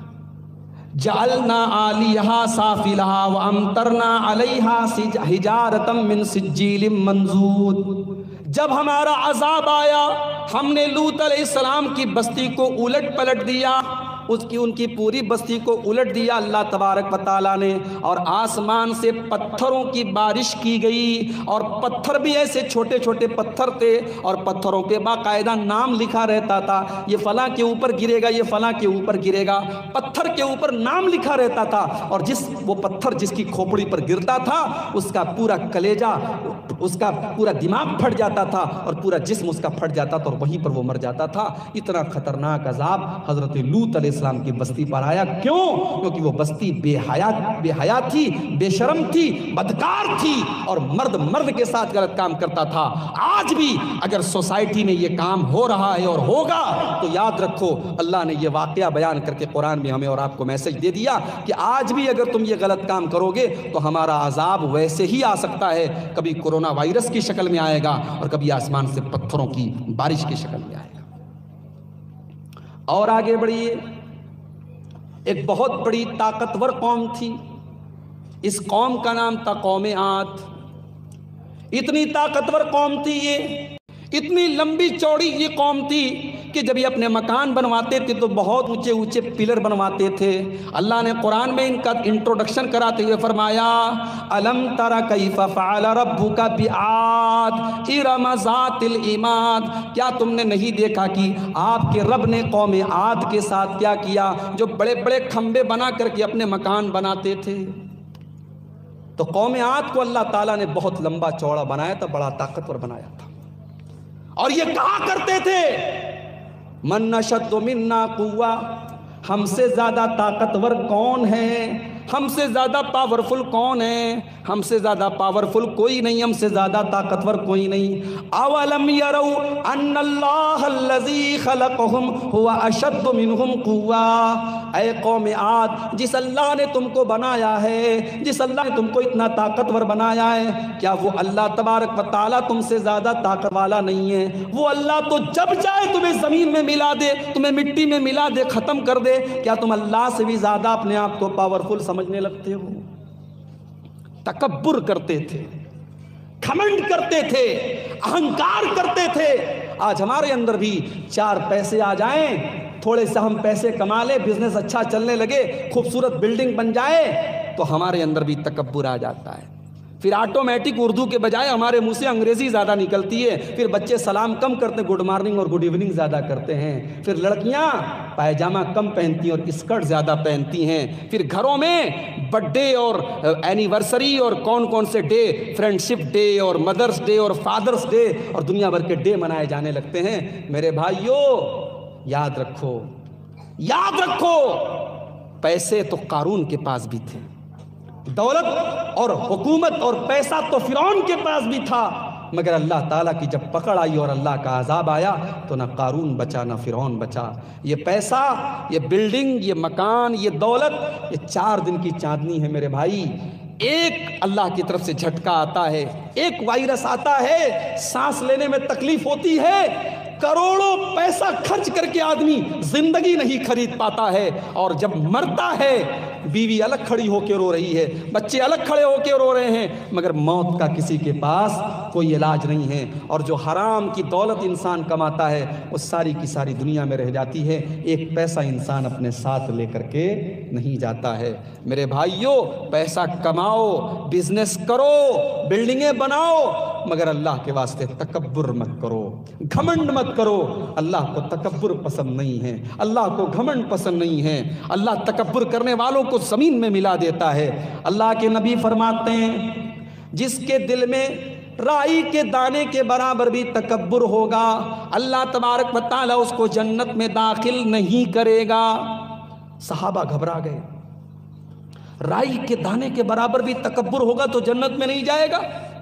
جَعَلْنَا عَالِيَهَا سَافِلَهَا وَأَمْطَرْنَا عَلَيْهَا حِجَارَةً مِّن سِجِّيلٍ مَّنضُودٍ۔ جب ہمارا عذاب آیا ہم نے لوط علیہ السلام کی بستی کو الٹ پلٹ دیا، ان کی پوری بستی کو الٹ دیا اللہ تبارک و تعالیٰ نے، اور آسمان سے پتھروں کی بارش کی گئی، اور پتھر بھی ایسے چھوٹے چھوٹے پتھر تھے، اور پتھروں کے باقاعدہ نام لکھا رہتا تھا، یہ فلاں کے اوپر گرے گا، یہ فلاں کے اوپر گرے گا، پتھر کے اوپر نام لکھا رہتا تھا، اور وہ پتھر جس کی کھوپڑی پر گرتا تھا اس کا پورا کلیجہ، اس کا پورا دماغ پھٹ جاتا تھا، اور پورا جسم اس کا پھٹ جاتا تھا، اور وہیں پر وہ مر جاتا تھا۔ اتنا خطرناک عذاب حضرت لوط علیہ السلام کی بستی پر آیا۔ کیوں؟ کیونکہ وہ بستی بے حیا تھی، بے شرم تھی، بدکار تھی، اور مرد کے ساتھ غلط کام کرتا تھا۔ آج بھی اگر سوسائٹی میں یہ کام ہو رہا ہے اور ہوگا تو یاد رکھو اللہ نے یہ واقعہ بیان کر کے قرآن میں ہمیں اور آپ کو میسج دے دیا کہ آج بھی اگر تم یہ غلط کام کرو گے تو ہمارا عذاب ویسے ہی آ سکتا ہے، کبھی کورونا وائرس کی شکل میں آئے گا اور کبھی آسمان سے پتھروں کی بارش کی شکل میں آئے گا۔ اور آگے بڑھیے، ایک بہت بڑی طاقتور قوم تھی، اس قوم کا نام تھا قوم عاد۔ اتنی طاقتور قوم تھی، یہ اتنی لمبی چوڑی یہ قوم تھی کہ جب یہ اپنے مکان بنواتے تھے تو بہت اونچے اونچے پلر بنواتے تھے۔ اللہ نے قرآن میں ان کا انٹروڈکشن کراتے ہوئے فرمایا الم تر کیف فعل ربک بعاد ارم ذات العماد، کیا تم نے نہیں دیکھا کہ آپ کے رب نے قوم عاد کے ساتھ کیا کیا، جو بڑے بڑے کھمبے بنا کر کے اپنے مکان بناتے تھے۔ تو قوم عاد کو اللہ تعالیٰ نے بہت لمبا چوڑا بنایا تھا، بڑا طاقتور بنایا تھا، اور یہ کہا کرتے تھے من اشد منا قوہ، ہم سے زیادہ طاقتور کون ہے، ہم سے زیادہ پاورفل کون ہے، ہم سے زیادہ پاورفل کوئی نہیں، ہم سے زیادہ طاقتور کوئی نہیں۔ اولم یروا ان اللہ الذی خلقہم هو اشد منہم قوہ، اے قوم عاد جس اللہ نے تم کو بنایا ہے، جس اللہ نے تم کو اتنا طاقتور بنایا ہے، کیا وہ اللہ تبارک و تعالیٰ تم سے زیادہ طاقت والا نہیں ہے؟ وہ اللہ تو جب چاہے تمہیں زمین میں ملا دے، تمہیں مٹی میں ملا دے، ختم کر دے، کیا تم اللہ سے بھی زیادہ اپنے آپ کو پاورفل سمجھنے لگتے ہو؟ تکبر کرتے تھے، گھمنڈ کرتے تھے، اہنکار کرتے تھے۔ آج ہمارے اندر بھی چار پیسے آ جائیں، تھوڑے سے ہم پیسے کما لیں، بزنس اچھا چلنے لگے، خوبصورت بلڈنگ بن جائے، تو ہمارے اندر بھی تکبر آ جاتا ہے، پھر آٹومیٹک اردو کے بجائے ہمارے منہ سے انگریزی زیادہ نکلتی ہے، پھر بچے سلام کم کرتے ہیں، گڈ مارننگ اور گڈ ایوننگ زیادہ کرتے ہیں، پھر لڑکیاں پائجامہ کم پہنتی ہیں اور اسکرٹ زیادہ پہنتی ہیں، پھر گھروں میں برتھ ڈے اور اینیورسری اور کون سے ڈے، فرینڈشپ ڈے اور مدرس ڈے اور فادرس ڈے اور دنیا بھر کے ڈے منائے جانے لگتے ہیں۔ میرے بھائیو یاد رکھو، یاد رکھو، پیسے تو قارون کے پاس بھی تھے، دولت اور حکومت اور پیسہ تو فرعون کے پاس بھی تھا، مگر اللہ تعالیٰ کی جب پکڑ آئی اور اللہ کا عذاب آیا تو نہ قارون بچا نہ فرعون بچا۔ یہ پیسہ، یہ بلڈنگ، یہ مکان، یہ دولت، یہ 4 دن کی چاندنی ہے میرے بھائی۔ ایک اللہ کی طرف سے جھٹکا آتا ہے، ایک وائرس آتا ہے، سانس لینے میں تکلیف ہوتی ہے، کروڑوں پیسہ خرچ کر کے آدمی زندگی نہیں خرید پاتا ہے، اور جب مرتا ہے بیوی الگ کھڑی ہو کے رو رہی ہے، بچے الگ کھڑے ہو کے رو رہے ہیں، مگر موت کا کسی کے پاس کوئی علاج نہیں ہے۔ اور جو حرام کی دولت انسان کماتا ہے وہ ساری کی ساری دنیا میں رہ جاتی ہے، ایک پیسہ انسان اپنے ساتھ لے کر کے نہیں جاتا ہے۔ میرے بھائیوں، پیسہ کماؤ، بزنس کرو، بلڈنگیں بناؤ، مگر اللہ کے واسطے تکبر مت کرو، گھمنڈ مت کرو۔ اللہ کو تکبر پسند نہیں ہے، اللہ کو گھمنڈ پسند نہیں ہے۔ اللہ تکبر کرنے والوں کو زمین میں ملا دیتا ہے۔ اللہ کے نبی فرماتے ہیں جس کے دل میں رائی کے دانے کے برابر بھی تکبر ہوگا، اللہ تبارک و تعالیٰ اس کو جنت میں داخل نہیں کرے گا۔ صحابہ گھبرا گئے، رائی کے دانے کے برابر بھی تکبر ہوگا تو جنت میں نہیں جائے گا؟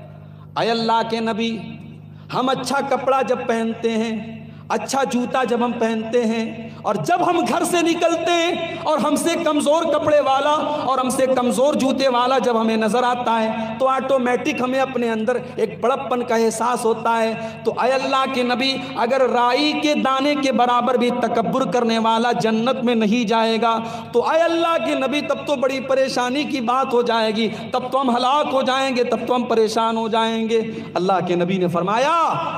اے اللہ کے نبی، ہم اچھا کپڑا جب پہنتے ہیں، اچھا جوتا جب ہم پہنتے ہیں، اور جب ہم گھر سے نکلتے ہیں اور ہم سے کمزور کپڑے والا اور ہم سے کمزور جوتے والا جب ہمیں نظر آتا ہے تو آٹومیٹک ہمیں اپنے اندر ایک بڑپن کا احساس ہوتا ہے۔ تو اے اللہ کے نبی، اگر رائی کے دانے کے برابر بھی تکبر کرنے والا جنت میں نہیں جائے گا تو اے اللہ کے نبی تب تو بڑی پریشانی کی بات ہو جائے گی، تب تو ہم ہلاک ہو جائیں گے، تب تو ہم پریشان ہو جائیں گے۔ اللہ کے نبی نے فرمایا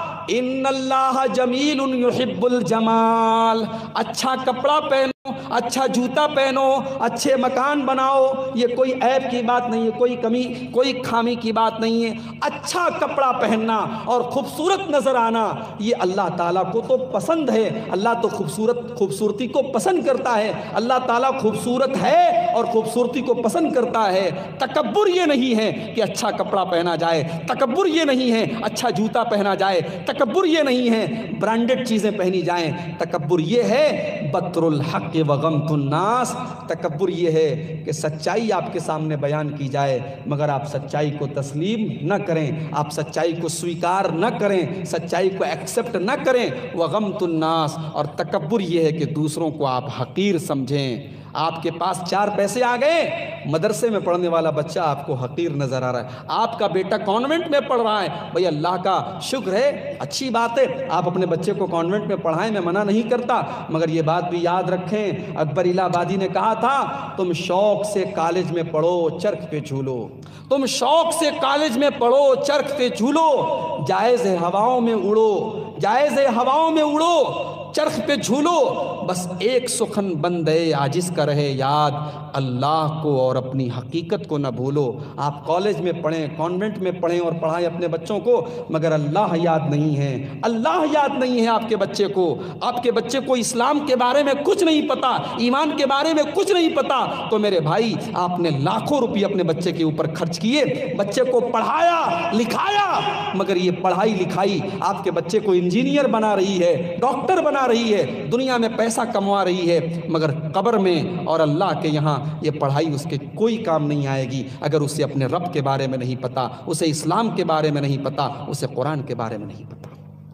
ان اللہ جمیل یحب الجمال، اچھا کپڑا پہنو، اچھا جوتا پہنو، اچھے مکان بناؤ، یہ کوئی عیب کی بات نہیں ہے، کوئی کمی کوئی خامی کی بات نہیں ہے۔ اچھا کپڑا پہننا اور خوبصورت نظر آنا یہ اللہ تعالیٰ کو تو پسند ہے، اللہ تو خوبصورتی کو پسند کرتا ہے، اللہ تعالیٰ خوبصورت ہے اور خوبصورتی کو پسند کرتا ہے۔ تکبر یہ نہیں ہے کہ اچھا کپڑا پہنا جائے، تکبر یہ نہیں ہے اچھا جوتا پہنا جائے، تکبر یہ نہیں ہے برانڈڈ چیزیں پہنی جائیں، تکبر یہ ہے بطر الحق وغمت الناس، تکبر یہ ہے کہ سچائی آپ کے سامنے بیان کی جائے مگر آپ سچائی کو تسلیم نہ کریں، آپ سچائی کو سویکار نہ کریں، سچائی کو ایکسپٹ نہ کریں۔ وغمت الناس، اور تکبر یہ ہے کہ دوسروں کو آپ حقیر سمجھیں۔ آپ کے پاس 4 پیسے آ گئے، مدرسے میں پڑھنے والا بچہ آپ کو حقیر نظر آ رہا ہے، آپ کا بیٹا کانوینٹ میں پڑھ رہا ہے، بھئی اللہ کا شکر ہے، اچھی بات ہے، آپ اپنے بچے کو کانوینٹ میں پڑھائیں، میں منع نہیں کرتا، مگر یہ بات بھی یاد رکھیں اکبر الہ آبادی نے کہا تھا تم شوق سے کالج میں پڑھو، چرخ پہ جھولو، تم شوق سے کالج میں پڑھو، چرخ پہ جھولو، جائز ہے ہواؤں میں اڑو، جائز ہے ہواؤں میں اڑو، چرخ پہ جھولو، بس ایک سخن بندے عاجز کا رہے یاد، اللہ کو اور اپنی حقیقت کو نہ بھولو۔ آپ کالج میں پڑھیں، کانوینٹ میں پڑھیں اور پڑھائیں اپنے بچوں کو، مگر اللہ یاد نہیں ہے، اللہ یاد نہیں ہے آپ کے بچے کو، آپ کے بچے کو اسلام کے بارے میں کچھ نہیں پتا، ایمان کے بارے میں کچھ نہیں پتا، تو میرے بھائی آپ نے لاکھوں روپے اپنے بچے کے اوپر خرچ کیے، بچے کو پڑھایا لکھایا، مگر یہ پڑھائی لکھائی آپ کے بچے کو انجینئر بنا رہی ہے، ڈاکٹر بنا رہی ہے، دنیا میں پیسہ کموا رہی ہے، مگر قبر میں اور اللہ کے یہاں یہ پڑھائی اس کے کوئی کام نہیں آئے گی اگر اسے اپنے رب کے بارے میں نہیں پتا، اسے اسلام کے بارے میں نہیں پتا، اسے قرآن کے بارے میں نہیں پتا۔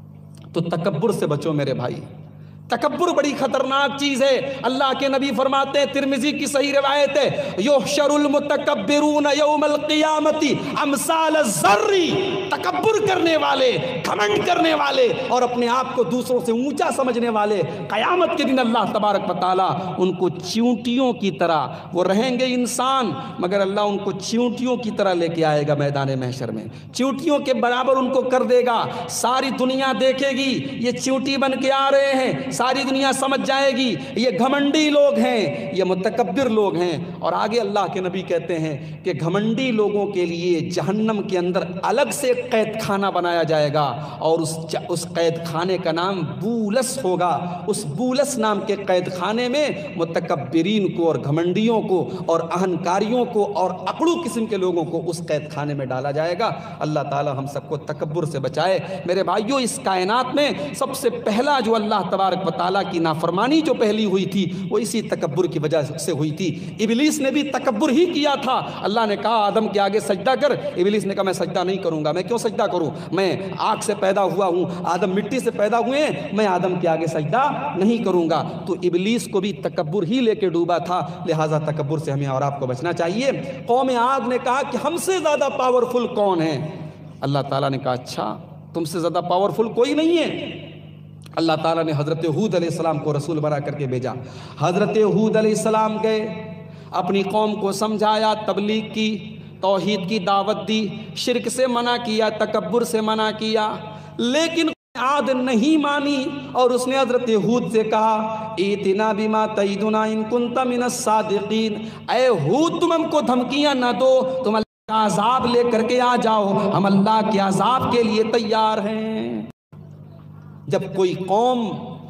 تو تکبر سے بچو میرے بھائی، تکبر بڑی خطرناک چیز ہے۔ اللہ کے نبی فرماتے ہیں، ترمذی کی صحیح روایت ہے، یحشر المتکبرون یوم القیامت امثال الذر، تکبر کرنے والے، گھمنڈ کرنے والے اور اپنے آپ کو دوسروں سے اونچا سمجھنے والے قیامت کے دن اللہ تبارک و تعالیٰ ان کو چیونٹیوں کی طرح، وہ رہیں گے انسان مگر اللہ ان کو چیونٹیوں کی طرح لے کے آئے گا میدان محشر میں، چیونٹیوں کے برابر ان کو کر دے گا، ساری دنیا دیکھے گی یہ چیونٹی بن کے آ رہے ہیں، ساری دنیا سمجھ جائے گی یہ گھمنڈی لوگ ہیں، یہ متکبر لوگ ہیں۔ اور آگے اللہ کے نبی کہتے ہیں کہ گھمنڈی لوگوں کے لیے جہنم کے اندر الگ سے قید خانہ بنایا جائے گا، اور اس قید خانے کا نام بولس ہوگا۔ اس بولس نام کے قید خانے میں متکبرین کو اور گھمنڈیوں کو اور اہنکاریوں کو اور اکڑو قسم کے لوگوں کو اس قید خانے میں ڈالا جائے گا۔ اللہ تعالی ہم سب کو تکبر سے بچائے۔ میرے بھائیوں، اس کائنات میں سب سے پہلا جو اللہ تبارک و تعالیٰ کی نافرمانی جو پہلی ہوئی تھی وہ اسی تکبر کی وجہ سے ہوئی تھی۔ ابلیس نے بھی تکبر ہی کیا تھا۔ اللہ نے کہا آدم کے آگے سجدہ کر، ابلیس نے کہا میں سجدہ نہیں کروں گا۔ میں کیوں سجدہ کروں؟ میں آگ سے پیدا ہوا ہوں، آدم مٹی سے پیدا ہوئے ہیں، میں آدم کے آگے سجدہ نہیں کروں گا۔ تو ابلیس کو بھی تکبر ہی لے کے ڈوبا تھا، لہٰذا تکبر سے ہمیں اور آپ کو بچنا چاہیے۔ قوم عاد نے کہا کہ ہم سے زیادہ پاورفل کون ہے؟ اللہ تعالیٰ نے کہا اچھا، تم سے زیادہ پاورفل کوئی نہیں ہے۔ اللہ تعالیٰ نے حضرت ہود علیہ السلام کو رسول بنا کر کے بھیجا۔ حضرت ہود علیہ السلام گئے، اپنی قوم کو سمجھایا، تبلیغ کی، توحید کی دعوت دی، شرک سے منع کیا، تکبر سے منع کیا، لیکن عاد نہیں مانی، اور اس نے حضرت ہود سے کہا ایتنا بما تعیدنا ان کنت من الصادقین، اے ہود تم ہم کو دھمکیاں نہ دو، تم اللہ کا عذاب لے کر کے آ جاؤ، ہم اللہ کے عذاب کے لیے تیار ہیں۔ جب کوئی قوم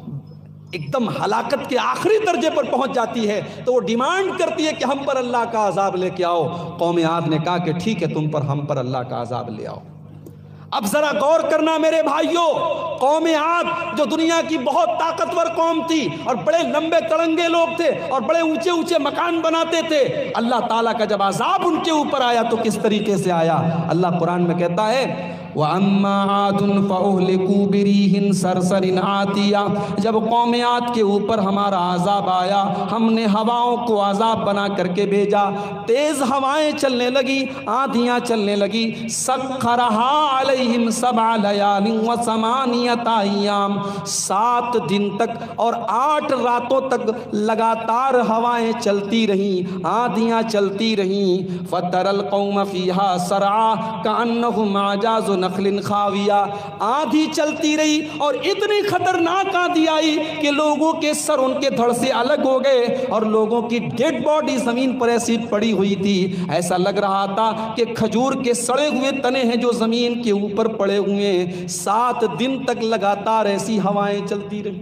ایک دم ہلاکت کے آخری درجے پر پہنچ جاتی ہے تو وہ ڈیمانڈ کرتی ہے کہ ہم پر اللہ کا عذاب لے کے آؤ۔ قوم عاد نے کہا کہ ٹھیک ہے، تم پر ہم پر اللہ کا عذاب لے آؤ۔ اب ذرا غور کرنا میرے بھائیوں، قوم عاد جو دنیا کی بہت طاقتور قوم تھی اور بڑے لمبے تڑنگے لوگ تھے اور بڑے اونچے اونچے مکان بناتے تھے، اللہ تعالیٰ کا جب عذاب ان کے اوپر آیا تو کس طریقے سے آیا؟ اللہ قرآن میں کہتا ہے وَأَمَّا عَادٌ فَأُهْلِكُوا بِرِيحٍ صَرْصَرٍ عَاتِيَةٍ، جب قوم عاد کے اوپر ہمارا عذاب آیا، ہم نے ہواؤں کو عذاب بنا کر کے بھیجا، تیز ہوائیں چلنے لگی، آندھیاں چلنے لگی، سَخَّرَهَا عَلَيْهِمْ سَبْعَ لَيَالٍ وَثَمَانِيَةَ أَيَّامٍ، 7 دن تک اور 8 راتوں تک لگاتار ہوائیں چلتی رہیں، آندھیاں چلتی رہیں۔ فَتَرَى الْقَوْمَ فِيهَا سَرْعَىٰ كَأَنَّهُمْ أَعْجَازُ نخل خاویہ، آندھی چلتی رہی اور اتنی خطرناک آندھی آئی کہ لوگوں کے سر ان کے دھڑ سے الگ ہو گئے اور لوگوں کی ڈیڈ باڈی زمین پر ایسی پڑی ہوئی تھی، ایسا لگ رہا تھا کہ کھجور کے سڑے ہوئے تنے ہیں جو زمین کے اوپر پڑے ہوئے ہیں۔ 7 دن تک لگاتار ایسی ہوائیں چلتی رہی۔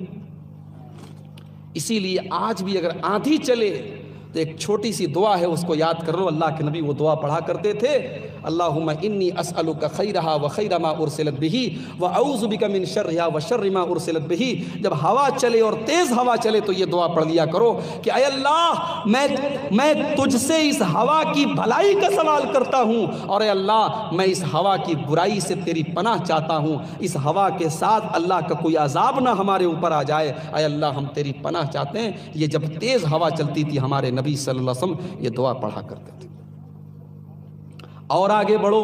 اسی لیے آج بھی اگر آندھی چلے تو ایک چھوٹی سی دعا ہے، اس کو یاد کر لو۔ اللہ کے نبی وہ دعا پڑھا کرتے تھے، اللہم انی اسألک خیرہا وخیر ما ارسلت بہ واعوذ بک من شرہا وشر ما ارسلت بہ۔ جب ہوا چلے اور تیز ہوا چلے تو یہ دعا پڑھ لیا کرو کہ اے اللہ میں تجھ سے اس ہوا کی بھلائی کا سوال کرتا ہوں، اور اے اللہ میں اس ہوا کی برائی سے تیری پناہ چاہتا ہوں، اس ہوا کے ساتھ اللہ کا کوئی عذاب نہ ہمارے اوپر آ جائے، اے اللہ ہم تیری پناہ چاہتے ہیں۔ یہ جب تیز ہوا چلتی تھی ہمارے نبی صلی اللہ علیہ وسلم یہ دعا پڑھا کرتے تھے۔ اور آگے بڑھو،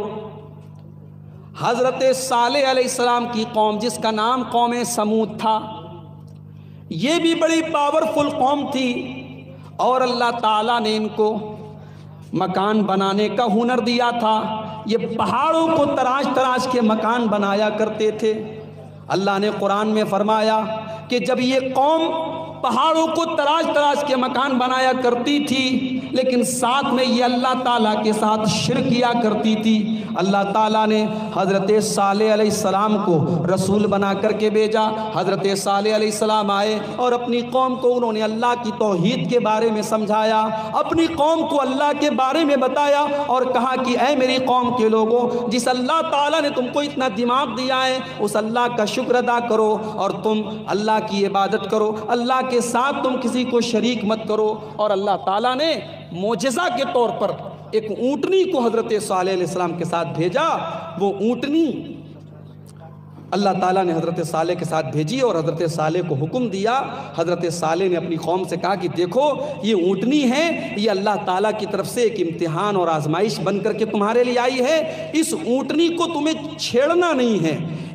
حضرت صالح علیہ السلام کی قوم جس کا نام قوم سمود تھا، یہ بھی بڑی پاورفل قوم تھی، اور اللہ تعالیٰ نے ان کو مکان بنانے کا ہنر دیا تھا۔ یہ پہاڑوں کو تراش تراش کے مکان بنایا کرتے تھے۔ اللہ نے قرآن میں فرمایا کہ جب یہ قوم پہاڑوں کو تراش تراش کے مکان بنایا کرتی تھی، لیکن ساتھ میں یہ اللہ تعالیٰ کے ساتھ شرک کیا کرتی تھی، اللہ تعالیٰ نے حضرت صالح علیہ السلام کو رسول بنا کر کے بھیجا۔ حضرت صالح علیہ السلام آئے اور اپنی قوم کو انہوں نے اللہ کی توحید کے بارے میں سمجھایا، اپنی قوم کو اللہ کے بارے میں بتایا اور کہا کہ اے میری قوم کے لوگوں، جس اللہ تعالیٰ نے تم کو اتنا دماغ دیا ہے اس اللہ کا شکر ادا کرو اور تم اللہ کی عبادت کرو، اللہ کے ساتھ تم کسی کو شریک مت کرو۔ اور اللہ تعالیٰ نے معجزہ کے طور پر ایک اونٹنی کو حضرت صالح علیہ السلام کے ساتھ بھیجا۔ وہ اونٹنی اللہ تعالیٰ نے حضرت صالح کے ساتھ بھیجی اور حضرت صالح کو حکم دیا۔ حضرت صالح نے اپنی قوم سے کہا کہ دیکھو یہ اونٹنی ہے، یہ اللہ تعالیٰ کی طرف سے ایک امتحان اور آزمائش بن کر کے تمہارے لیے آئی ہے، اس اونٹنی کو تمہیں چھیڑنا نہیں ہے،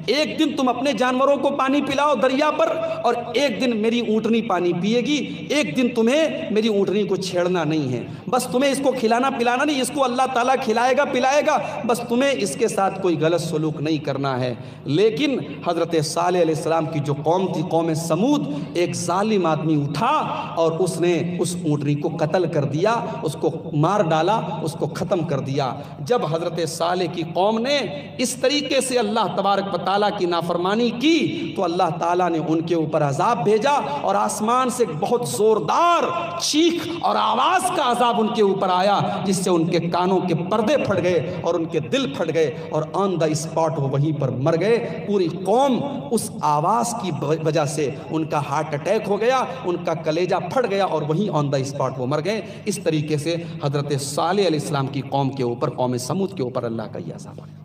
ایک دن تم اپنے جانوروں کو پانی پلاؤ دریا پر، اور ایک دن میری اونٹنی پانی پیے گی، ایک دن تمہیں میری اونٹنی کو چھیڑنا نہیں ہے، بس تمہیں اس کو کھلانا پلانا نہیں، اس کو اللہ تعالیٰ کھلائے گا پلائے گا، بس تمہیں اس کے ساتھ کوئی غلط سلوک نہیں کرنا ہے۔ لیکن حضرت صالح علیہ السلام کی جو قوم تھی، قوم سمود، ایک ظالم آدمی اٹھا اور اس نے اس اونٹنی کو قتل کر دیا، اس کو مار ڈالا، اس کو ختم کر دیا۔ جب حضرت صالح کی قوم نے اس طریقے سے اللہ تبارک و تعالیٰ کی نافرمانی کی تو اللہ تعالیٰ نے ان کے اوپر عذاب بھیجا، اور آسمان سے بہت زوردار چیخ اور آواز کا عذاب ان کے اوپر آیا، جس سے ان کے کانوں کے پردے پھٹ گئے اور ان کے دل پھٹ گئے، اور آن دا اسپاٹ وہ وہیں پر مر گئے۔ پوری قوم اس آواز کی وجہ سے ان کا ہارٹ اٹیک ہو گیا، ان کا کلیجہ پھٹ گیا، اور وہیں آن دا اسپاٹ وہ مر گئے۔ اس طریقے سے حضرت صالح علیہ السلام کی قوم کے اوپر، قوم سمود کے اوپر اللہ کا یہ عذاب آیا۔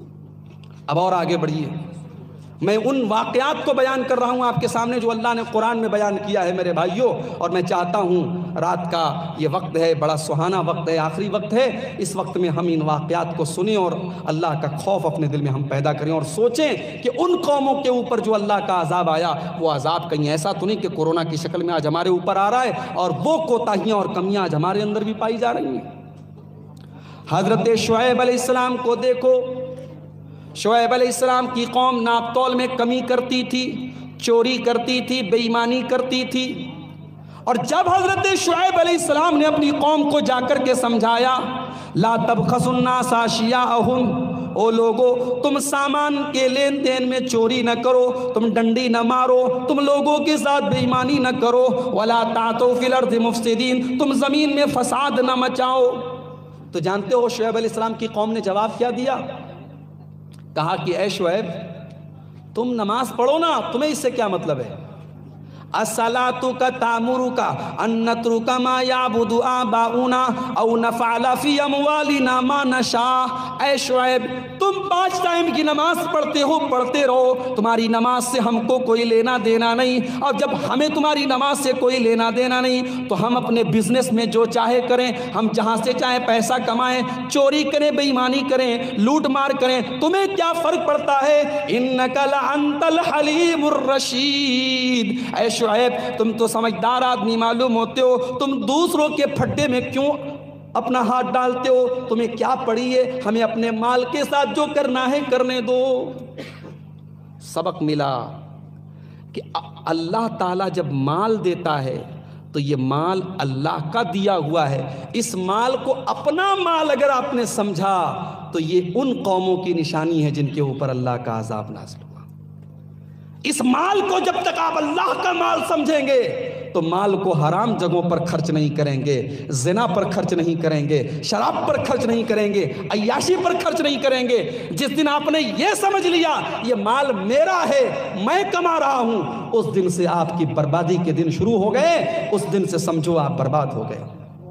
اب اور آگے بڑھیے، میں ان واقعات کو بیان کر رہا ہوں آپ کے سامنے جو اللہ نے قرآن میں بیان کیا ہے میرے بھائیوں، اور میں چاہتا ہوں رات کا یہ وقت ہے، بڑا سہانا وقت ہے، آخری وقت ہے، اس وقت میں ہم ان واقعات کو سنیں اور اللہ کا خوف اپنے دل میں ہم پیدا کریں، اور سوچیں کہ ان قوموں کے اوپر جو اللہ کا عذاب آیا، وہ عذاب کہیں ایسا تو نہیں کہ کورونا کی شکل میں آج ہمارے اوپر آ رہا ہے، اور وہ کوتاہیاں اور کمیاں آج ہمارے اندر بھی پائی جا رہی ہیں۔ حضرت شعیب علیہ السلام کو دیکھو، شعیب علیہ السلام کی قوم ناپ تول میں کمی کرتی تھی، چوری کرتی تھی، بے ایمانی کرتی تھی، اور جب حضرت شعیب علیہ السلام نے اپنی قوم کو جا کر کے سمجھایا، لا تبخسوا الناس اشیاءہم، او لوگو تم سامان کے لین دین میں چوری نہ کرو، تم ڈنڈی نہ مارو، تم لوگوں کے ساتھ بے ایمانی نہ کرو، ولا تعثوا فی الارض مفسدین، تم زمین میں فساد نہ مچاؤ۔ تو جانتے ہو شعیب علیہ السلام کی قوم نے جواب کیا دیا؟ کہا کہ اے شعیب تم نماز پڑھو نا، تمہیں اس سے کیا مطلب ہے؟ الصلاۃ تأمرک ان نترک ما یعبد آباؤنا او نفعل فی اموالنا ما نشاء۔ اے شعیب تم 5 ٹائم کی نماز پڑھتے ہو، پڑھتے رہو، تمہاری نماز سے ہم کو کوئی لینا دینا نہیں، اور جب ہمیں تمہاری نماز سے کوئی لینا دینا نہیں تو ہم اپنے بزنس میں جو چاہے کریں، ہم جہاں سے چاہے پیسہ کمائیں، چوری کریں، بے ایمانی کریں، لوٹ مار کریں، تمہیں کیا فرق پڑتا ہے؟ انک لانت الحلیم الرشید۔ اے شعیب تم تو سمجھدار آدمی معلوم ہوتے ہو، تم دوسروں کے پھڈے میں کیوں اپنا ہاتھ ڈالتے ہو؟ تمہیں کیا پڑی ہے؟ ہمیں اپنے مال کے ساتھ جو کرنا ہے کرنے دو۔ سبق ملا کہ اللہ تعالیٰ جب مال دیتا ہے تو یہ مال اللہ کا دیا ہوا ہے، اس مال کو اپنا مال اگر آپ نے سمجھا تو یہ ان قوموں کی نشانی ہے جن کے اوپر اللہ کا عذاب نازل ہوا۔ اس مال کو جب تک آپ اللہ کا مال سمجھیں گے تو مال کو حرام جگہوں پر خرچ نہیں کریں گے، زنا پر خرچ نہیں کریں گے، شراب پر خرچ نہیں کریں گے، عیاشی پر خرچ نہیں کریں گے۔ جس دن آپ نے یہ سمجھ لیا یہ مال میرا ہے، میں کما رہا ہوں، اس دن سے آپ کی بربادی کے دن شروع ہو گئے، اس دن سے سمجھو آپ برباد ہو گئے۔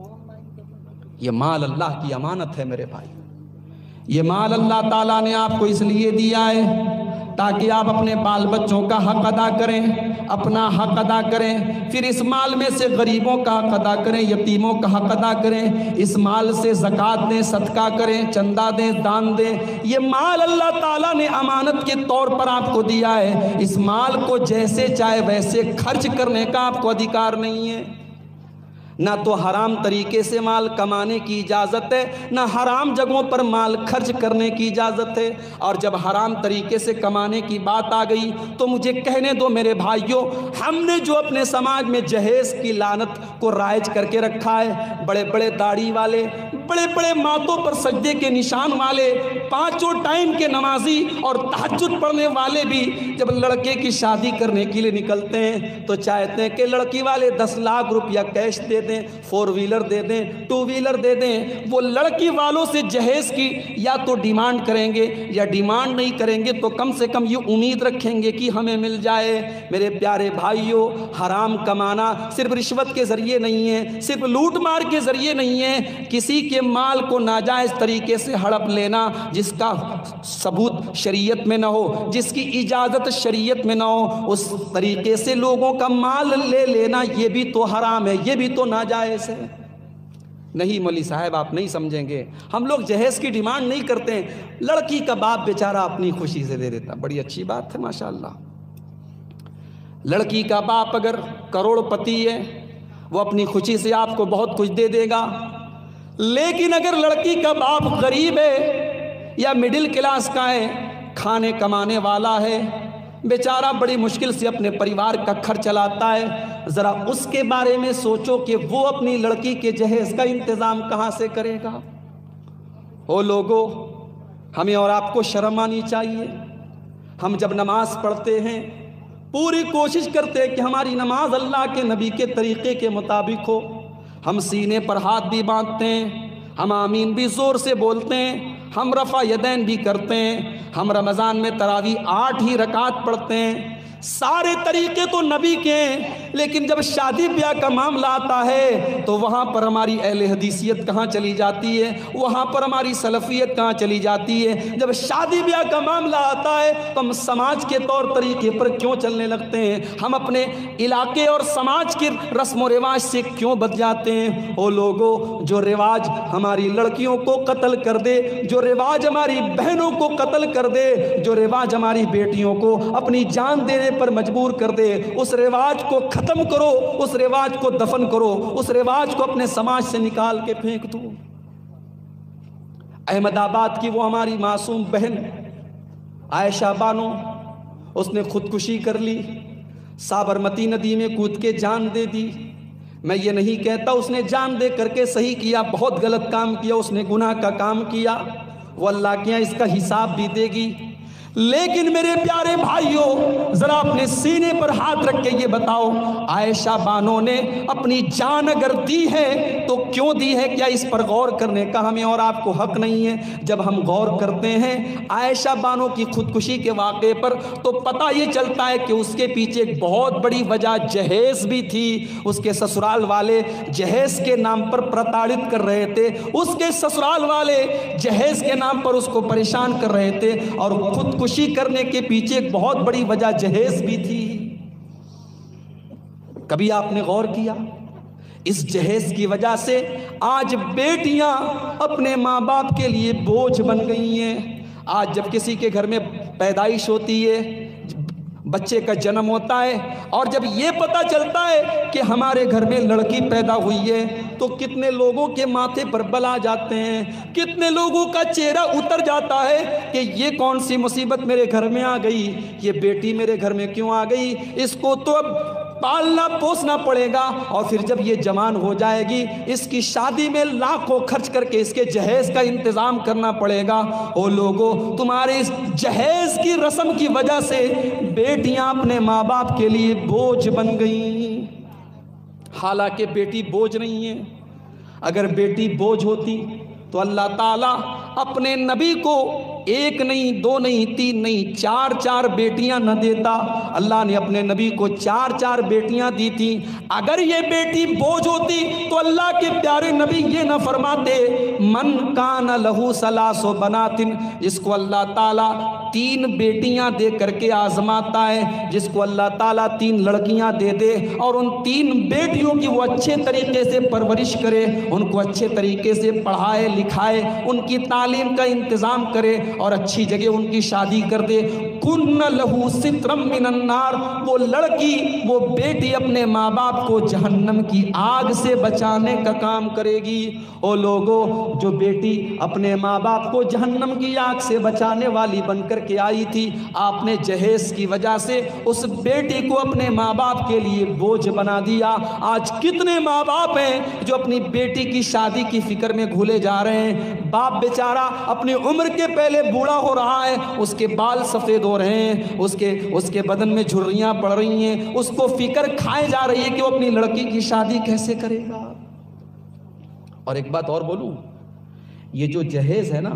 یہ مال اللہ کی امانت ہے میرے بھائی، یہ مال اللہ تعالیٰ نے آپ کو اس لیے دیا ہے تاکہ آپ اپنے بال بچوں کا حق ادا کریں، اپنا حق ادا کریں، پھر اس مال میں سے غریبوں کا حق ادا کریں، یتیموں کا حق ادا کریں، اس مال سے زکوٰۃ دیں، صدقہ کریں، چندہ دیں، دان دیں۔ یہ مال اللہ تعالیٰ نے امانت کے طور پر آپ کو دیا ہے، اس مال کو جیسے چاہے ویسے خرچ کرنے کا آپ کو ادھیکار نہیں ہے۔ نہ تو حرام طریقے سے مال کمانے کی اجازت ہے، نہ حرام جگہوں پر مال خرچ کرنے کی اجازت ہے۔ اور جب حرام طریقے سے کمانے کی بات آ گئی تو مجھے کہنے دو میرے بھائیوں، ہم نے جو اپنے سماج میں جہیز کی لعنت کو رائج کر کے رکھا ہے، بڑے بڑے داڑھی والے، بڑے بڑے ماتھوں پر سجدے کے نشان والے، 5 ٹائم کے نمازی اور تہجد پڑھنے والے بھی جب لڑکے کی شادی کرنے کے لیے نکلتے ہیں تو چاہتے ہیں کہ لڑکی والے 10 لاکھ روپیہ کیش دے دیں، 4 ویلر دے دیں، 2 ویلر دے دیں۔ وہ لڑکی والوں سے جہیز کی یا تو ڈیمانڈ کریں گے، یا ڈیمانڈ نہیں کریں گے تو کم سے کم یہ امید رکھیں گے کہ ہمیں مل جائے۔ میرے پیارے بھائیوں، حرام کمانا صرف رشوت کے ذریعے نہیں ہے، صرف لوٹ مار کے ذریعے نہیں ہے، کسی کے مال کو ناجائز طریقے سے ہڑپ لینا جس کا ثبوت شریعت میں نہ ہو، جس کی اجازت شریعت میں نہ ہو، اس طریقے سے لوگوں کا مال لے لینا یہ بھی تو حرام ہے، یہ بھی تو ناجائز ہے۔ نہیں مولوی صاحب آپ نہیں سمجھیں گے، ہم لوگ جہیز کی ڈیمانڈ نہیں کرتے ہیں، لڑکی کا باپ بیچارہ اپنی خوشی سے دے دیتا۔ بڑی اچھی بات ہے ماشاءاللہ، لڑکی کا باپ اگر کروڑ پتی ہے وہ اپنی خوشی سے آپ کو بہت کچھ دے دے گا، لیکن اگر لڑکی کا باپ غریب ہے یا مڈل کلاس کا ہے، کھانے کمانے والا ہے، بیچارہ بڑی مشکل سے اپنے پریوار کا خرچ چلاتا ہے، ذرا اس کے بارے میں سوچو کہ وہ اپنی لڑکی کے جہیز کا انتظام کہاں سے کرے گا۔ او لوگو، ہمیں اور آپ کو شرم آنی چاہیے۔ ہم جب نماز پڑھتے ہیں پوری کوشش کرتے ہیں کہ ہماری نماز اللہ کے نبی کے طریقے کے مطابق ہو، ہم سینے پر ہاتھ بھی باندھتے ہیں، ہم آمین بھی زور سے بولتے ہیں، ہم رفع یدین بھی کرتے ہیں، ہم رمضان میں تراویح 8 ہی رکعت پڑھتے ہیں، سارے طریقے تو نبی کے ہیں، لیکن جب شادی بیاہ کا معاملہ آتا ہے تو وہاں پر ہماری اہل حدیثیت کہاں چلی جاتی ہے، وہاں پر ہماری سلفیت کہاں چلی جاتی ہے۔ جب شادی بیاہ کا معاملہ آتا ہے تو ہم سماج کے طور طریقے پر کیوں چلنے لگتے ہیں، ہم اپنے علاقے اور سماج کے رسم و رواج سے کیوں بد جاتے ہیں۔ او لوگو، جو رواج ہماری لڑکیوں کو قتل کر دے، جو رواج ہماری بہنوں کو قتل کر دے، جو رواج ہماری بیٹیوں کو اپنی جان دینے پر مجبور کر دے، اس رواج کو ختم کرو، اس رواج کو دفن کرو، اس رواج کو اپنے سماج سے نکال کے پھینک دو۔ احمد آباد کی وہ ہماری معصوم بہن عائشہ بانو، اس نے خودکشی کر لی، سابرمتی ندی میں کود کے جان دے دی۔ میں یہ نہیں کہتا اس نے جان دے کر کے صحیح کیا، بہت غلط کام کیا، اس نے گناہ کا کام کیا، وہ اللہ کے یہاں اس کا حساب بھی دے گی۔ لیکن میرے پیارے بھائیوں، ذرا اپنے سینے پر ہاتھ رکھ کے یہ بتاؤ، عائشہ بانو نے اپنی جان اگر دی ہے تو کیوں دی ہے؟ کیا اس پر غور کرنے کا ہمیں اور آپ کو حق نہیں ہے؟ جب ہم غور کرتے ہیں عائشہ بانو کی خودکشی کے واقعے پر تو پتہ یہ چلتا ہے کہ اس کے پیچھے ایک بہت بڑی وجہ جہیز بھی تھی۔ اس کے سسرال والے جہیز کے نام پر پرتاڑت کر رہے تھے، اس کے سسرال والے جہیز کے نام پر اس کو پریشان کر رہے تھے، اور خودکشی کرنے کے پیچھے ایک بہت بڑی وجہ جہیز بھی تھی۔ کبھی آپ نے غور کیا؟ اس جہیز کی وجہ سے آج بیٹیاں اپنے ماں باپ کے لیے بوجھ بن گئی ہیں۔ آج جب کسی کے گھر میں پیدائش ہوتی ہے، بچے کا جنم ہوتا ہے، اور جب یہ پتہ چلتا ہے کہ ہمارے گھر میں لڑکی پیدا ہوئی ہے تو کتنے لوگوں کے ماتھے پر بل آ جاتے ہیں، کتنے لوگوں کا چہرہ اتر جاتا ہے کہ یہ کون سی مصیبت میرے گھر میں آ گئی، یہ بیٹی میرے گھر میں کیوں آ گئی، اس کو تو اب پالنا پوسنا پڑے گا، اور پھر جب یہ جوان ہو جائے گی اس کی شادی میں لاکھوں خرچ کر کے اس کے جہیز کا انتظام کرنا پڑے گا۔ او لوگو، تمہارے اس جہیز کی رسم کی وجہ سے بیٹیاں اپنے ماں باپ کے لیے بوجھ بن گئیں، حالانکہ بیٹی بوجھ نہیں ہے۔ اگر بیٹی بوجھ ہوتی تو اللہ تعالیٰ اپنے نبی کو 1 نہیں 2 نہیں 3 نہیں 4 بیٹیاں نہ دیتا۔ اللہ نے اپنے نبی کو 4 بیٹیاں دی تھیں۔ اگر یہ بیٹی بوجھ ہوتی تو اللہ کے پیارے نبی یہ نہ فرماتے من کان لہو 3 بنات، جس کو اللہ تعالیٰ 3 بیٹیاں دے کر کے آزماتا ہے، جس کو اللہ تعالیٰ 3 لڑکیاں دے دے اور ان 3 بیٹیوں کی وہ اچھے طریقے سے پرورش کرے، ان کو اچھے طریقے سے پڑھائے لکھائے، ان کی تعلیم کا انتظام کرے اور اچھی جگہ ان کی شادی کر دے، کن لہو سترم من النار، وہ لڑکی وہ بیٹی اپنے ماں باپ کو جہنم کی آگ سے بچانے کا کام کرے گی۔ او لوگو، جو بیٹی اپنے ماں باپ کو جہنم کی آگ سے بچانے والی بن کر کے آئی تھی، آپ نے جہیز کی وجہ سے اس بیٹی کو اپنے ماں باپ کے لیے بوجھ بنا دیا۔ آج کتنے ماں باپ ہیں جو اپنی بیٹی کی شادی کی فکر میں گھولے جا رہے ہیں۔ باپ بیچارہ اپنی عمر کے پہلے بوڑھا ہو رہا ہے، اس کے بال سفید ہو رہے ہیں، اس کے بدن میں جھریاں پڑ رہی ہیں، اس کو فکر کھائے جا رہی ہے کہ وہ اپنی لڑکی کی شادی کیسے کرے گا۔ اور ایک بات اور بولوں، یہ جو جہیز ہے نا،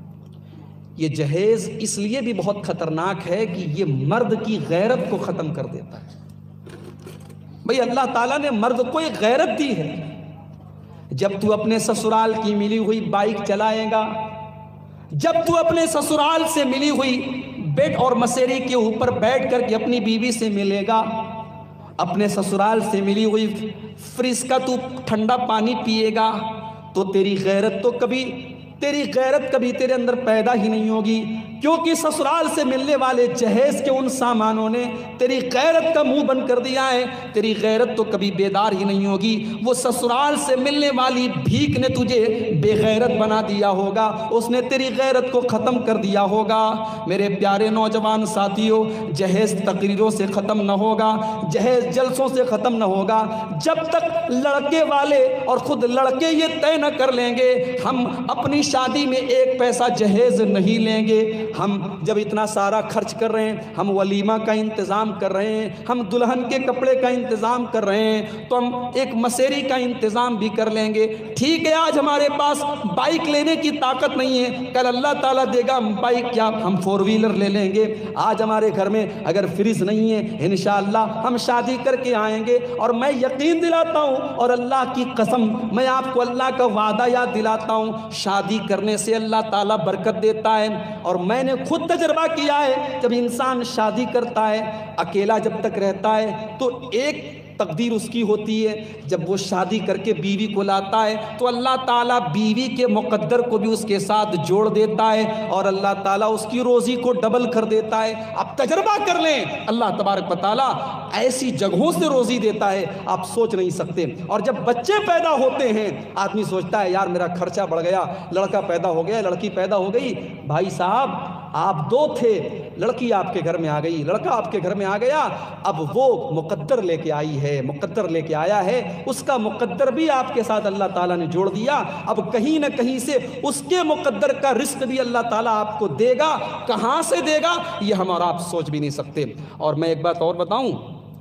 یہ جہیز اس لیے بھی بہت خطرناک ہے کہ یہ مرد کی غیرت کو ختم کر دیتا ہے۔ بھئی اللہ تعالیٰ نے مرد کو ایک غیرت دی ہے۔ جب تو اپنے سسرال کی ملی ہوئی بائک چلائے گا، جب تو اپنے سسرال سے ملی ہوئی بیڈ اور مسیری کے اوپر بیٹھ کر کے اپنی بیوی سے ملے گا، اپنے سسرال سے ملی ہوئی فریج کا تو ٹھنڈا پانی پیے گا، تو تیری غیرت کبھی تیرے اندر پیدا ہی نہیں ہوگی، کیونکہ سسرال سے ملنے والے جہیز کے ان سامانوں نے تیری غیرت کا منہ بند کر دیا ہے۔ تیری غیرت تو کبھی بیدار ہی نہیں ہوگی، وہ سسرال سے ملنے والی بھیک نے تجھے بے غیرت بنا دیا ہوگا، اس نے تیری غیرت کو ختم کر دیا ہوگا۔ میرے پیارے نوجوان ساتھیوں، جہیز تقریروں سے ختم نہ ہوگا، جہیز جلسوں سے ختم نہ ہوگا، جب تک لڑکے والے اور خود لڑکے یہ طے نہ کر لیں گے ہم اپنی شادی میں ایک پیسہ جہیز نہیں لیں گے۔ ہم جب اتنا سارا خرچ کر رہے ہیں، ہم ولیمہ کا انتظام کر رہے ہیں، ہم دلہن کے کپڑے کا انتظام کر رہے ہیں، تو ہم ایک مسیری کا انتظام بھی کر لیں گے۔ ٹھیک ہے، آج ہمارے پاس بائک لینے کی طاقت نہیں ہے، کل اللہ تعالیٰ دے گا ہم بائک کیا ہم 4 ویلر لے لیں گے۔ آج ہمارے گھر میں اگر فریج نہیں ہے، انشاءاللہ ہم شادی کر کے آئیں گے، اور میں یقین دلاتا ہوں اور اللہ کی قسم میں آپ کو اللہ کا وعدہ یاد دلاتا ہوں، شادی کرنے سے اللہ تعالیٰ برکت دیتا ہے۔ اور میں نے خود تجربہ کیا ہے، جب انسان شادی کرتا ہے، اکیلا جب تک رہتا ہے تو ایک تقدیر اس کی ہوتی ہے، جب وہ شادی کر کے بیوی کو لاتا ہے تو اللہ تعالیٰ بیوی کے مقدر کو بھی اس کے ساتھ جوڑ دیتا ہے، اور اللہ تعالیٰ اس کی روزی کو ڈبل کر دیتا ہے۔ آپ تجربہ کر لیں، اللہ تبارک و تعالیٰ ایسی جگہوں سے روزی دیتا ہے آپ سوچ نہیں سکتے۔ اور جب بچے پیدا ہوتے ہیں، آدمی سوچتا ہے یار میرا خرچہ بڑھ گیا، لڑکا پیدا ہو گیا، لڑکی پیدا ہو گئی، بھائی صاحب آپ 2 تھے، لڑکی آپ کے گھر میں آ گئی، لڑکا آپ کے گھر میں آ گیا، اب وہ مقدر لے کے آئی ہے، مقدر لے کے آیا ہے، اس کا مقدر بھی آپ کے ساتھ اللہ تعالیٰ نے جوڑ دیا۔ اب کہیں نہ کہیں سے اس کے مقدر کا رزق بھی اللہ تعالیٰ آپ کو دے گا، کہاں سے دے گا یہ ہم اور آپ سوچ بھی نہیں سکتے۔ اور میں ایک بات اور بتاؤں،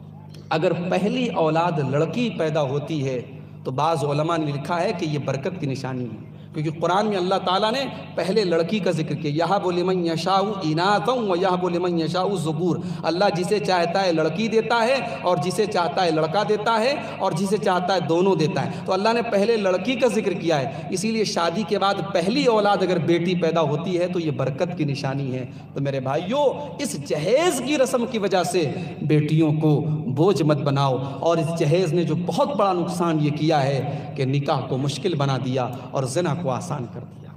اگر پہلی اولاد لڑکی پیدا ہوتی ہے تو بعض علماء نے لکھا ہے کہ یہ برکت کی نشانی ہے، کیونکہ قرآن میں اللہ تعالیٰ نے پہلے لڑکی کا ذکر کیا، یَهَبُ لِمَن یَشَاءُ إِنَاثًا وَيَهَبُ لِمَن یَشَاءُ الذُّکُورَ، اللہ جسے چاہتا ہے لڑکی دیتا ہے اور جسے چاہتا ہے لڑکا دیتا ہے اور جسے چاہتا ہے دونوں دیتا ہے، تو اللہ نے پہلے لڑکی کا ذکر کیا ہے، اسی لیے شادی کے بعد پہلی اولاد اگر بیٹی پیدا ہوتی ہے تو یہ برکت کی نشانی ہے۔ تو میرے بھائیوں، اس جہیز کی رسم کی وجہ سے بیٹیوں کو بوجھ مت بناؤ، اور اس جہیز نے جو بہت بڑا نقصان یہ کیا ہے کہ نکاح کو مشکل بنا دیا اور زنا کو آسان کر دیا۔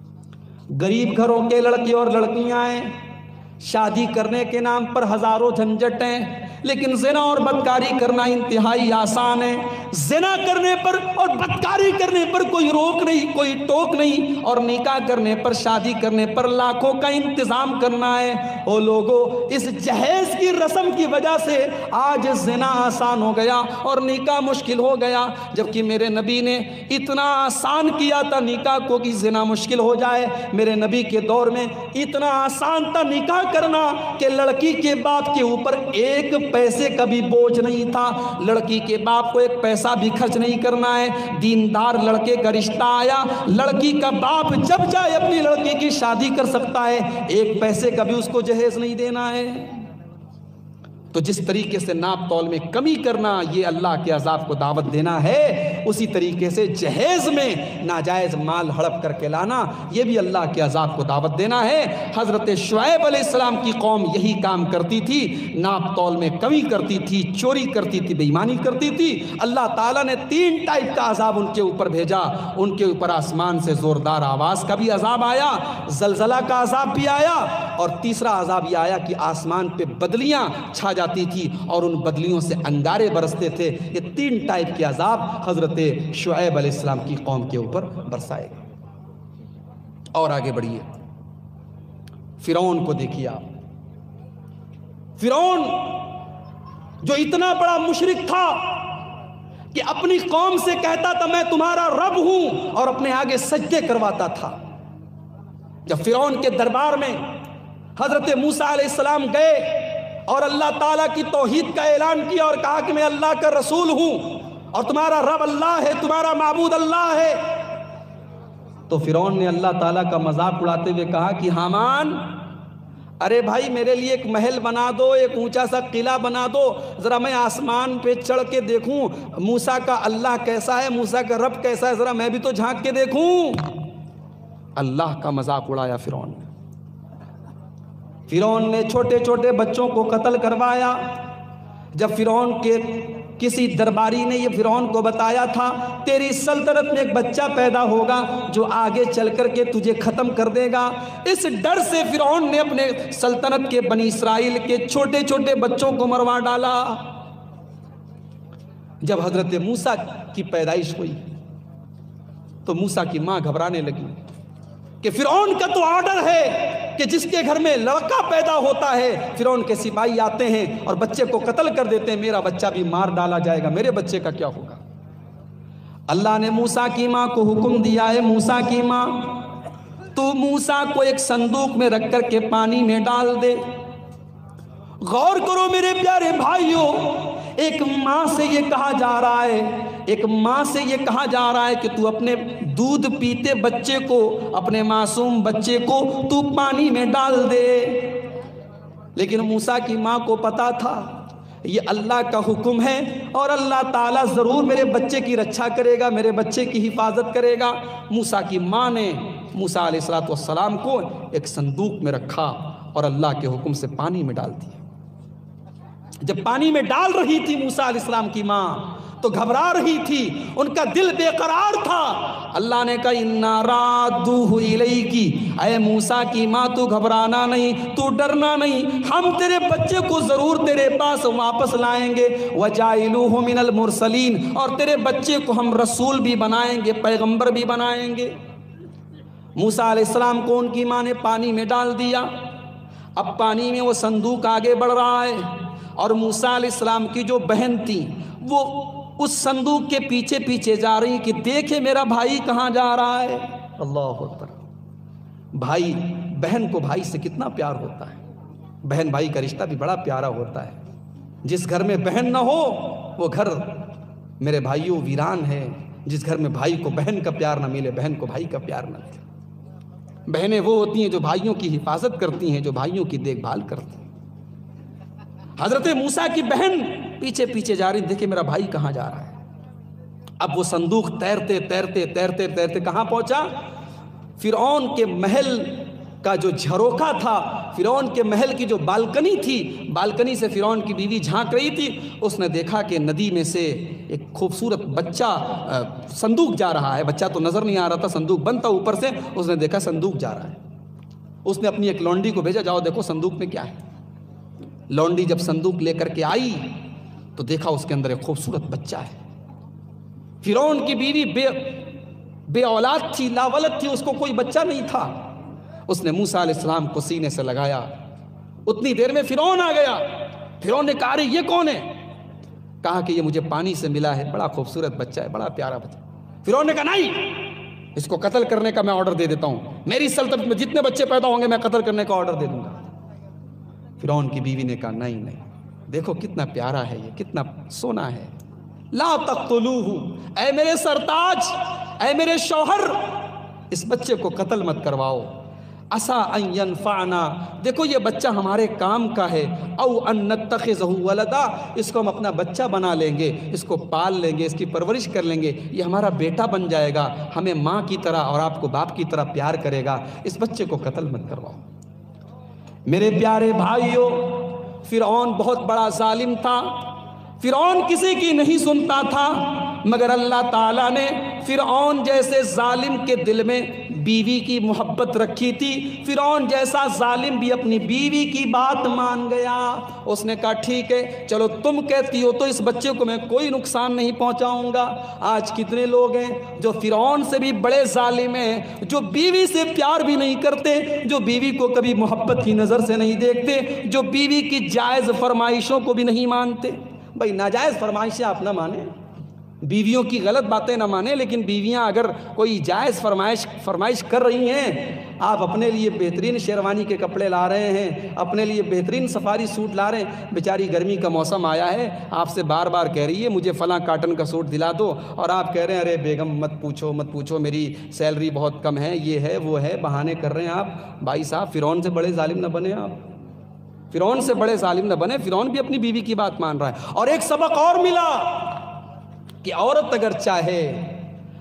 غریب گھروں کے لڑکے اور لڑکیاں ہیں، شادی کرنے کے نام پر ہزاروں جھنجٹ ہیں، لیکن زنا اور بدکاری کرنا انتہائی آسان ہے۔ زنا کرنے پر اور بدکاری کرنے پر کوئی روک نہیں، کوئی ٹوک نہیں، اور نکاح کرنے پر، شادی کرنے پر لاکھوں کا انتظام کرنا ہے۔ او لوگو، اس جہیز کی رسم کی وجہ سے آج زنا آسان ہو گیا اور نکاح مشکل ہو گیا، جبکہ میرے نبی نے اتنا آسان کیا تھا نکاح کو کہ زنا مشکل ہو جائے۔ میرے نبی کے دور میں اتنا آسان تھا نکاح کرنا کہ لڑکی کے باپ کے اوپر ایک پیسے کا بھی بوجھ نہیں تھا، لڑکی کے باپ کو ایک پیسہ بھی خرچ نہیں کرنا ہے۔ دیندار لڑکے کا رشتہ آیا، لڑکی کا باپ جب چاہے اپنی لڑکی کی شادی کر سکتا ہے، ایک پیسے کا بھی اس کو جہیز نہیں دینا ہے۔ تو جس طریقے سے ناپ تول میں کمی کرنا یہ اللہ کے عذاب کو دعوت دینا ہے، اسی طریقے سے جہیز میں ناجائز مال ہڑپ کر کے لانا یہ بھی اللہ کے عذاب کو دعوت دینا ہے۔ حضرت شعیب علیہ السلام کی قوم یہی کام کرتی تھی، ناپ تول میں کمی کرتی تھی، چوری کرتی تھی، بے ایمانی کرتی تھی۔ اللہ تعالیٰ نے 3 ٹائپ کا عذاب ان کے اوپر بھیجا، ان کے اوپر آسمان سے زوردار آواز کا بھی عذاب آیا، زلزلہ کا عذاب بھی آیا، اور تیسرا عذاب یہ آیا کہ آسمان پہ بدلیاں چھا جاتی تھی اور ان بدلیوں سے انگارے برستے تھے۔ یہ 3 ٹائپ کے عذاب حضرت شعیب علیہ السلام کی قوم کے اوپر برسائے گئے۔ اور آگے بڑھیے، فرعون کو دیکھیے آپ، فرعون جو اتنا بڑا مشرک تھا کہ اپنی قوم سے کہتا تھا میں تمہارا رب ہوں، اور اپنے آگے سجدے کرواتا تھا۔ جب فرعون کے دربار میں حضرت موسیٰ علیہ السلام گئے اور اللہ تعالیٰ کی توحید کا اعلان کیا اور کہا کہ میں اللہ کا رسول ہوں اور تمہارا رب اللہ ہے، تمہارا معبود اللہ ہے، تو فرعون نے اللہ تعالیٰ کا مذاق اڑاتے ہوئے کہا کہ حامان، ارے بھائی میرے لیے ایک محل بنا دو، ایک اونچا سا قلعہ بنا دو، ذرا میں آسمان پہ چڑھ کے دیکھوں موسیٰ کا اللہ کیسا ہے، موسیٰ کا رب کیسا ہے، ذرا میں بھی تو جھانک کے دیکھوں۔ اللہ کا مذاق اڑایا فرعون نے۔ فرعون نے چھوٹے چھوٹے بچوں کو قتل کروایا۔ جب فرعون کے کسی درباری نے یہ فرعون کو بتایا تھا تیری سلطنت میں ایک بچہ پیدا ہوگا جو آگے چل کر کے تجھے ختم کر دے گا۔ اس ڈر سے فرعون نے اپنے سلطنت کے بنی اسرائیل کے چھوٹے چھوٹے بچوں کو مروا ڈالا۔ جب حضرت موسیٰ کی پیدائش ہوئی تو موسیٰ کی ماں گھبرانے لگی کہ فرعون کا تو آرڈر ہے کہ جس کے گھر میں لڑکا پیدا ہوتا ہے فرعون کے سپاہی آتے ہیں اور بچے کو قتل کر دیتے ہیں، میرا بچہ بھی مار ڈالا جائے گا، میرے بچے کا کیا ہوگا؟ اللہ نے موسیٰ کی ماں کو حکم دیا ہے، موسیٰ کی ماں تو موسیٰ کو ایک صندوق میں رکھ کر کے پانی میں ڈال دے۔ غور کرو میرے پیارے بھائیوں، ایک ماں سے یہ کہا جا رہا ہے، ایک ماں سے یہ کہا جا رہا ہے کہ تو اپنے دودھ پیتے بچے کو، اپنے معصوم بچے کو تو پانی میں ڈال دے۔ لیکن موسیٰ کی ماں کو پتا تھا یہ اللہ کا حکم ہے اور اللہ تعالیٰ ضرور میرے بچے کی رچھا کرے گا، میرے بچے کی حفاظت کرے گا۔ موسیٰ کی ماں نے موسیٰ علیہ السلام کو ایک صندوق میں رکھا اور اللہ کے حکم سے پانی میں ڈال دیا۔ جب پانی میں ڈال رہی تھی موسیٰ علیہ السلام کی ماں تو گھبرا رہی تھی، ان کا دل بے قرار تھا۔ اللہ نے کہا اِنَّا رَادُّوهُ إِلَيْكِ، اے موسیٰ کی ماں تو گھبرانا نہیں، تو ڈرنا نہیں، ہم تیرے بچے کو ضرور تیرے پاس واپس لائیں گے، وَجَائِلُوهُ مِنَ الْمُرْسَلِينَ، اور تیرے بچے کو ہم رسول بھی بنائیں گے، پیغمبر بھی بنائیں گے۔ موسیٰ علیہ السلام کو ان کی ماں نے پانی میں ڈال دیا۔ اب پانی میں وہ صندوق آگے بڑھ رہا ہے اور موسیٰ علیہ السلام کی جو بہن تھی وہ اس صندوق کے پیچھے پیچھے جا رہی کہ دیکھے میرا بھائی کہاں جا رہا ہے۔ اللہ اکبر۔ بھائی بہن کو بھائی سے کتنا پیار ہوتا ہے، بہن بھائی کا رشتہ بھی بڑا پیارا ہوتا ہے۔ جس گھر میں بہن نہ ہو وہ گھر میرے بھائیوں ویران ہے، جس گھر میں بھائی کو بہن کا پیار نہ ملے، بہن کو بھائی کا پیار نہ ملے۔ بہنیں وہ ہوتی ہیں جو بھائیوں کی حفاظت کرتی ہیں، جو بھائیوں کی دیکھ بھال کرتی ہیں۔ حضرت موسیٰ کی بہن پیچھے پیچھے جا رہی، دیکھیں میرا بھائی کہاں جا رہا ہے۔ اب وہ صندوق تیرتے تیرتے تیرتے تیرتے کہاں پہنچا؟ فرعون کے محل کا جو جھروکا تھا، فرعون کے محل کی جو بالکنی تھی، بالکنی سے فرعون کی بیوی جھانک رہی تھی، اس نے دیکھا کہ ندی میں سے ایک خوبصورت بچہ صندوق جا رہا ہے۔ بچہ تو نظر نہیں آ رہا تھا، صندوق بند تھا اوپر سے، اس نے دیکھا صندوق جا رہا ہے۔ اس نے اپنی ایک لونڈی کو بھیجا، جاؤ دیکھو صندوق میں کیا ہے۔ لونڈی جب صندوق لے کر کے آئی تو دیکھا اس کے اندر ایک خوبصورت بچہ ہے۔ فرعون کی بیوی بے اولاد تھی، لاولد تھی، اس کو کوئی بچہ نہیں تھا۔ اس نے موسیٰ علیہ السلام کو سینے سے لگایا، اتنی دیر میں فرعون آ گیا۔ فرعون نے کہا ارے یہ کون ہے؟ کہا کہ یہ مجھے پانی سے ملا ہے، بڑا خوبصورت بچہ ہے، بڑا پیارا بچہ۔ فرعون نے کہا نہیں، اس کو قتل کرنے کا میں آرڈر دے دیتا ہوں، میری سلطنت میں جتنے بچے پیدا ہوں گے میں قتل کرنے کا آرڈر دے دوں گا۔ فرعون کی بیوی نے کہا نہیں نہیں، دیکھو کتنا پیارا ہے، یہ کتنا سونا ہے، لا تقتلوہ، اے میرے سرتاج، اے میرے شوہر، اس بچے کو قتل مت کرواؤ۔ عسیٰ ان ینفعنا، دیکھو یہ بچہ ہمارے کام کا ہے، او ان نتخذہ ولدا، اس کو ہم اپنا بچہ بنا لیں گے، اس کو پال لیں گے، اس کی پرورش کر لیں گے، یہ ہمارا بیٹا بن جائے گا، ہمیں ماں کی طرح اور آپ کو باپ کی طرح پیار کرے گا، اس بچے کو قتل مت کرواؤ۔ میرے پیارے بھائیوں، فرعون بہت بڑا ظالم تھا، فرعون کسی کی نہیں سنتا تھا، مگر اللہ تعالیٰ نے فرعون جیسے ظالم کے دل میں بیوی کی محبت رکھی تھی۔ فرعون جیسا ظالم بھی اپنی بیوی کی بات مان گیا۔ اس نے کہا ٹھیک ہے، چلو تم کہتی ہو تو اس بچے کو میں کوئی نقصان نہیں پہنچاؤں گا۔ آج کتنے لوگ ہیں جو فرعون سے بھی بڑے ظالم ہیں، جو بیوی سے پیار بھی نہیں کرتے، جو بیوی کو کبھی محبت کی نظر سے نہیں دیکھتے، جو بیوی کی جائز فرمائشوں کو بھی نہیں مانتے۔ بھائی ناجائز فرمائشیں آپ نہ مانیں، بیویوں کی غلط باتیں نہ مانیں، لیکن بیویاں اگر کوئی جائز فرمائش کر رہی ہیں، آپ اپنے لیے بہترین شیروانی کے کپڑے لا رہے ہیں، اپنے لیے بہترین سفاری سوٹ لا رہے ہیں، بیچاری گرمی کا موسم آیا ہے، آپ سے بار بار کہہ رہی ہے مجھے فلاں کاٹن کا سوٹ دلا دو، اور آپ کہہ رہے ہیں ارے بیگم مت پوچھو میری سیلری بہت کم ہے، یہ ہے وہ ہے، بہانے کر رہے ہیں آپ۔ بھائی صاحب فرعون سے بڑے ظالم نہ بنے آپ، فرعون سے بڑے ظالم نہ بنے۔ فرعون بھی اپنی بیوی کی بات مان رہا ہے۔ اور ایک سبق اور ملا کہ عورت اگر چاہے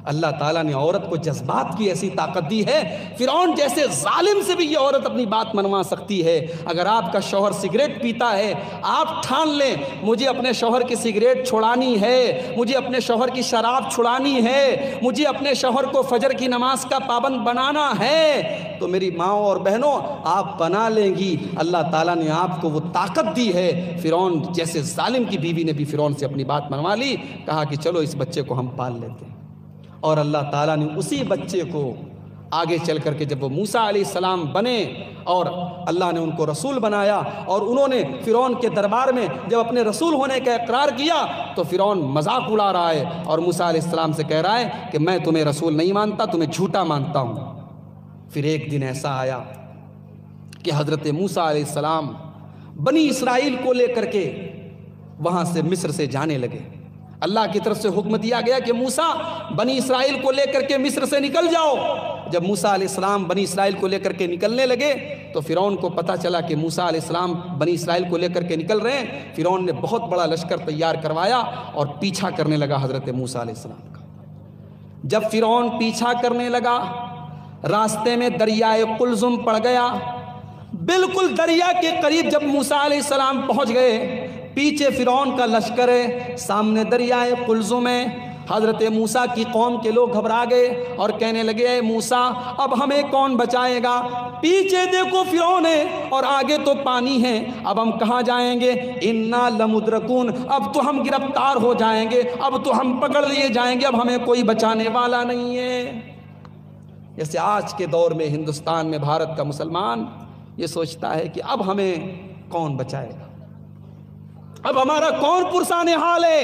اللہ تعالیٰ نے عورت کو جذبات کی ایسی طاقت دی ہے، فرعون جیسے ظالم سے بھی یہ عورت اپنی بات منوا سکتی ہے۔ اگر آپ کا شوہر سگریٹ پیتا ہے، آپ ٹھان لیں مجھے اپنے شوہر کی سگریٹ چھڑانی ہے، مجھے اپنے شوہر کی شراب چھڑانی ہے، مجھے اپنے شوہر کو فجر کی نماز کا پابند بنانا ہے، تو میری ماں اور بہنوں آپ بنا لیں گی۔ اللہ تعالیٰ نے آپ کو وہ طاقت دی ہے۔ فرعون جیسے ظالم کی بیوی نے بھی فرعون سے اپنی بات منوا لی، کہا کہ چلو اس بچے کو ہم پال لیتے ہیں۔ اور اللہ تعالیٰ نے اسی بچے کو آگے چل کر کے جب وہ موسیٰ علیہ السلام بنے اور اللہ نے ان کو رسول بنایا اور انہوں نے فرعون کے دربار میں جب اپنے رسول ہونے کا اقرار کیا تو فرعون مذاق اڑا رہا ہے اور موسیٰ علیہ السلام سے کہہ رہا ہے کہ میں تمہیں رسول نہیں مانتا، تمہیں جھوٹا مانتا ہوں۔ پھر ایک دن ایسا آیا کہ حضرت موسیٰ علیہ السلام بنی اسرائیل کو لے کر کے وہاں سے مصر سے جانے لگے۔ اللہ کی طرف سے حکم دیا گیا کہ موسیٰ بنی اسرائیل کو لے کر کے مصر سے نکل جاؤ۔ جب موسیٰ علیہ السلام بنی اسرائیل کو لے کر کے نکلنے لگے تو فرعون کو پتہ چلا کہ موسیٰ علیہ السلام بنی اسرائیل کو لے کر کے نکل رہے ہیں۔ فرعون نے بہت بڑا لشکر تیار کروایا اور پیچھا کرنے لگا حضرت موسیٰ علیہ السلام کا۔ جب فرعون پیچھا کرنے لگا، راستے میں دریائے قلزم پڑ گیا۔ بالکل دریا کے قریب جب موسیٰ علیہ السلام پہنچ گئے، پیچھے فرعون کا لشکر ہے، سامنے دریائے قلزم ہے۔ حضرت موسیٰ کی قوم کے لوگ گھبرا گئے اور کہنے لگے اے موسیٰ اب ہمیں کون بچائے گا؟ پیچھے دیکھو فرعون ہے اور آگے تو پانی ہے، اب ہم کہاں جائیں گے؟ انا لمدرکون، اب تو ہم گرفتار ہو جائیں گے، اب تو ہم پکڑ لیے جائیں گے، اب ہمیں کوئی بچانے والا نہیں ہے۔ جیسے آج کے دور میں ہندوستان میں بھارت کا مسلمان یہ سوچتا ہے کہ اب ہمیں کون بچائے گا، اب ہمارا کون پرسان حال ہے؟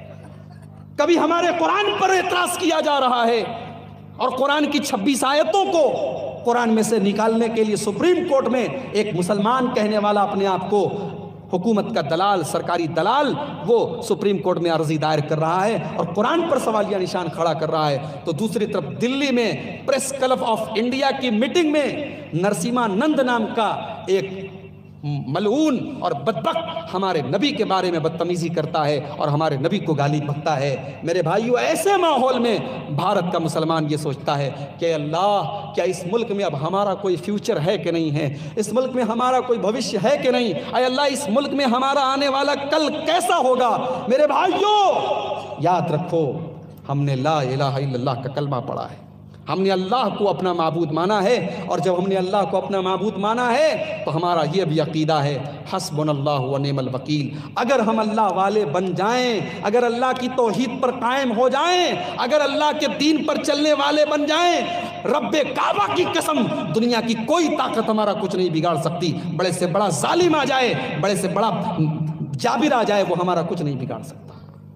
کبھی ہمارے قرآن پر اعتراض کیا جا رہا ہے اور قرآن کی 26 آیتوں کو قرآن میں سے نکالنے کے لیے سپریم کورٹ میں ایک مسلمان کہنے والا اپنے آپ کو حکومت کا دلال، سرکاری دلال، وہ سپریم کورٹ میں عرضی دائر کر رہا ہے اور قرآن پر سوالیہ نشان کھڑا کر رہا ہے، تو دوسری طرف دلی میں پریس کلب آف انڈیا کی میٹنگ میں نرسیما نند نام کا ایک ملعون اور بدبخت ہمارے نبی کے بارے میں بدتمیزی کرتا ہے اور ہمارے نبی کو گالی بکتا ہے۔ میرے بھائیو، ایسے ماحول میں بھارت کا مسلمان یہ سوچتا ہے کہ اللہ کیا اس ملک میں اب ہمارا کوئی فیوچر ہے کہ نہیں ہے؟ اس ملک میں ہمارا کوئی بھوشیہ ہے کہ نہیں؟ اے اللہ اس ملک میں ہمارا آنے والا کل کیسا ہوگا؟ میرے بھائیو یاد رکھو، ہم نے لا الہ الا اللہ کا کلمہ پڑھا ہے، ہم نے اللہ کو اپنا معبود مانا ہے، اور جب ہم نے اللہ کو اپنا معبود مانا ہے تو ہمارا یہ بھی عقیدہ ہے حسبنا اللہ و نعم الوکیل۔ اگر ہم اللہ والے بن جائیں، اگر اللہ کی توحید پر قائم ہو جائیں، اگر اللہ کے دین پر چلنے والے بن جائیں، رب کعبہ کی قسم دنیا کی کوئی طاقت ہمارا کچھ نہیں بگاڑ سکتی۔ بڑے سے بڑا ظالم آ جائے، بڑے سے بڑا جابر آ جائے، وہ ہمارا کچھ نہیں بگاڑ سکتا۔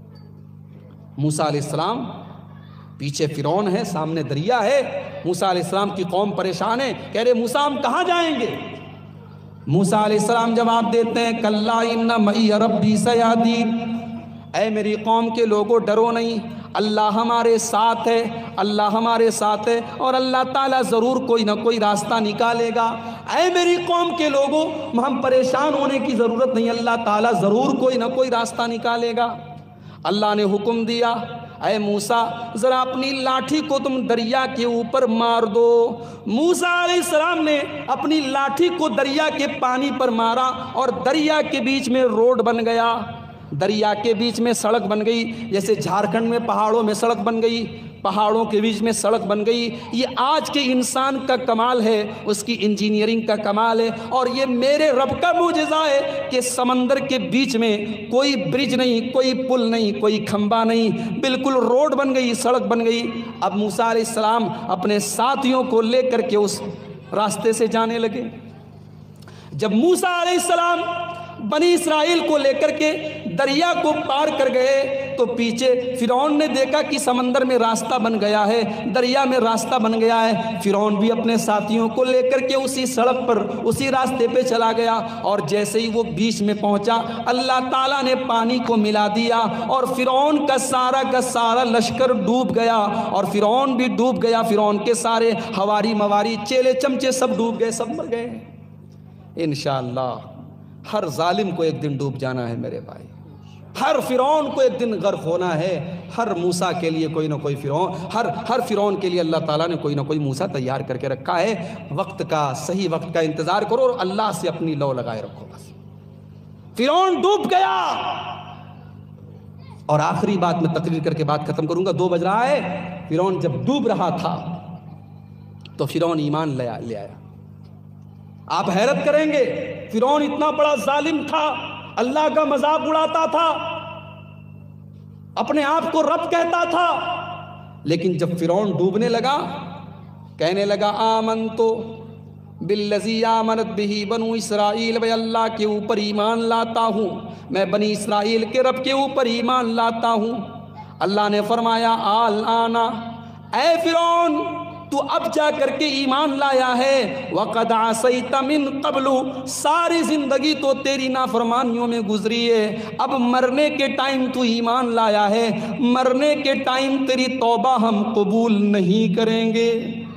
موسیٰ علیہ السلام پیچھے فرعون ہے، سامنے دریا ہے، موسیٰ علیہ السلام کی قوم پریشان ہے، کہہ رہے موسیٰ ہم کہاں جائیں گے؟ موسیٰ علیہ السلام جواب دیتے ہیں کلا ان معی ربی سیہدین، اے میری قوم کے لوگوں ڈرو نہیں، اللہ ہمارے ساتھ ہے، اللہ ہمارے ساتھ ہے اور اللہ تعالیٰ ضرور کوئی نہ کوئی راستہ نکالے گا۔ اے میری قوم کے لوگوں ہم پریشان ہونے کی ضرورت نہیں، اللہ تعالیٰ ضرور کوئی نہ کوئی راستہ نکالے گا۔ اللہ نے حکم دیا اے موسیٰ ذرا اپنی لاٹھی کو تم دریا کے اوپر مار دو۔ موسیٰ علیہ السلام نے اپنی لاٹھی کو دریا کے پانی پر مارا اور دریا کے بیچ میں روڈ بن گیا، دریا کے بیچ میں سڑک بن گئی، جیسے جھارکھنڈ میں پہاڑوں میں سڑک بن گئی، پہاڑوں کے بیچ میں سڑک بن گئی۔ یہ آج کے انسان کا کمال ہے، اس کی انجینئرنگ کا کمال ہے، اور یہ میرے رب کا معجزہ ہے کہ سمندر کے بیچ میں کوئی برج نہیں، کوئی پل نہیں، کوئی کھمبا نہیں، بالکل روڈ بن گئی، سڑک بن گئی۔ اب موسیٰ علیہ السلام اپنے ساتھیوں کو لے کر کے اس راستے سے جانے لگے۔ جب موسیٰ علیہ السلام بنی اسرائیل کو لے کر کے دریا کو پار کر گئے تو پیچھے فرعون نے دیکھا کہ سمندر میں راستہ بن گیا ہے، دریا میں راستہ بن گیا ہے۔ فرعون بھی اپنے ساتھیوں کو لے کر کے اسی سڑک پر، اسی راستے پہ چلا گیا، اور جیسے ہی وہ بیچ میں پہنچا اللہ تعالیٰ نے پانی کو ملا دیا اور فرعون کا سارا لشکر ڈوب گیا، اور فرعون بھی ڈوب گیا، فرعون کے سارے ہواری مواری چیلے چمچے سب ڈوب گئے، سب مر گئے۔ انشاءاللہ ہر ظالم کو ایک دن ڈوب جانا ہے میرے بھائی، ہر فرعون کو ایک دن غرق ہونا ہے، ہر موسیٰ کے لیے کوئی نہ کوئی فرعون، ہر فرعون کے لیے اللہ تعالیٰ نے کوئی نہ کوئی موسیٰ تیار کر کے رکھا ہے۔ وقت کا، صحیح وقت کا انتظار کرو اور اللہ سے اپنی لو لگائے رکھو بس۔ فرعون ڈوب گیا۔ اور آخری بات میں تقریر کر کے بات ختم کروں گا، 2 بج رہا ہے۔ فرعون جب ڈوب رہا تھا تو فرعون ایمان لے آیا۔ آپ حیرت کریں گے، فرعون اتنا بڑا ظالم تھا، اللہ کا مذاق اڑاتا تھا، اپنے آپ کو رب کہتا تھا، لیکن جب فرعون ڈوبنے لگا کہنے لگا آمنتو بالذی آمنت بہ بنو اسرائیل، میں اللہ کے اوپر ایمان لاتا ہوں، میں بنی اسرائیل کے رب کے اوپر ایمان لاتا ہوں۔ اللہ نے فرمایا الآن، اے فرعون تو اب جا کر کے ایمان لایا ہے، وَقَدْ عَصَيْتَ مِن قَبْلُ، ساری زندگی تو تیری نافرمانیوں میں گزری ہے، اب مرنے کے ٹائم تو ایمان لایا ہے، مرنے کے ٹائم تیری توبہ ہم قبول نہیں کریں گے۔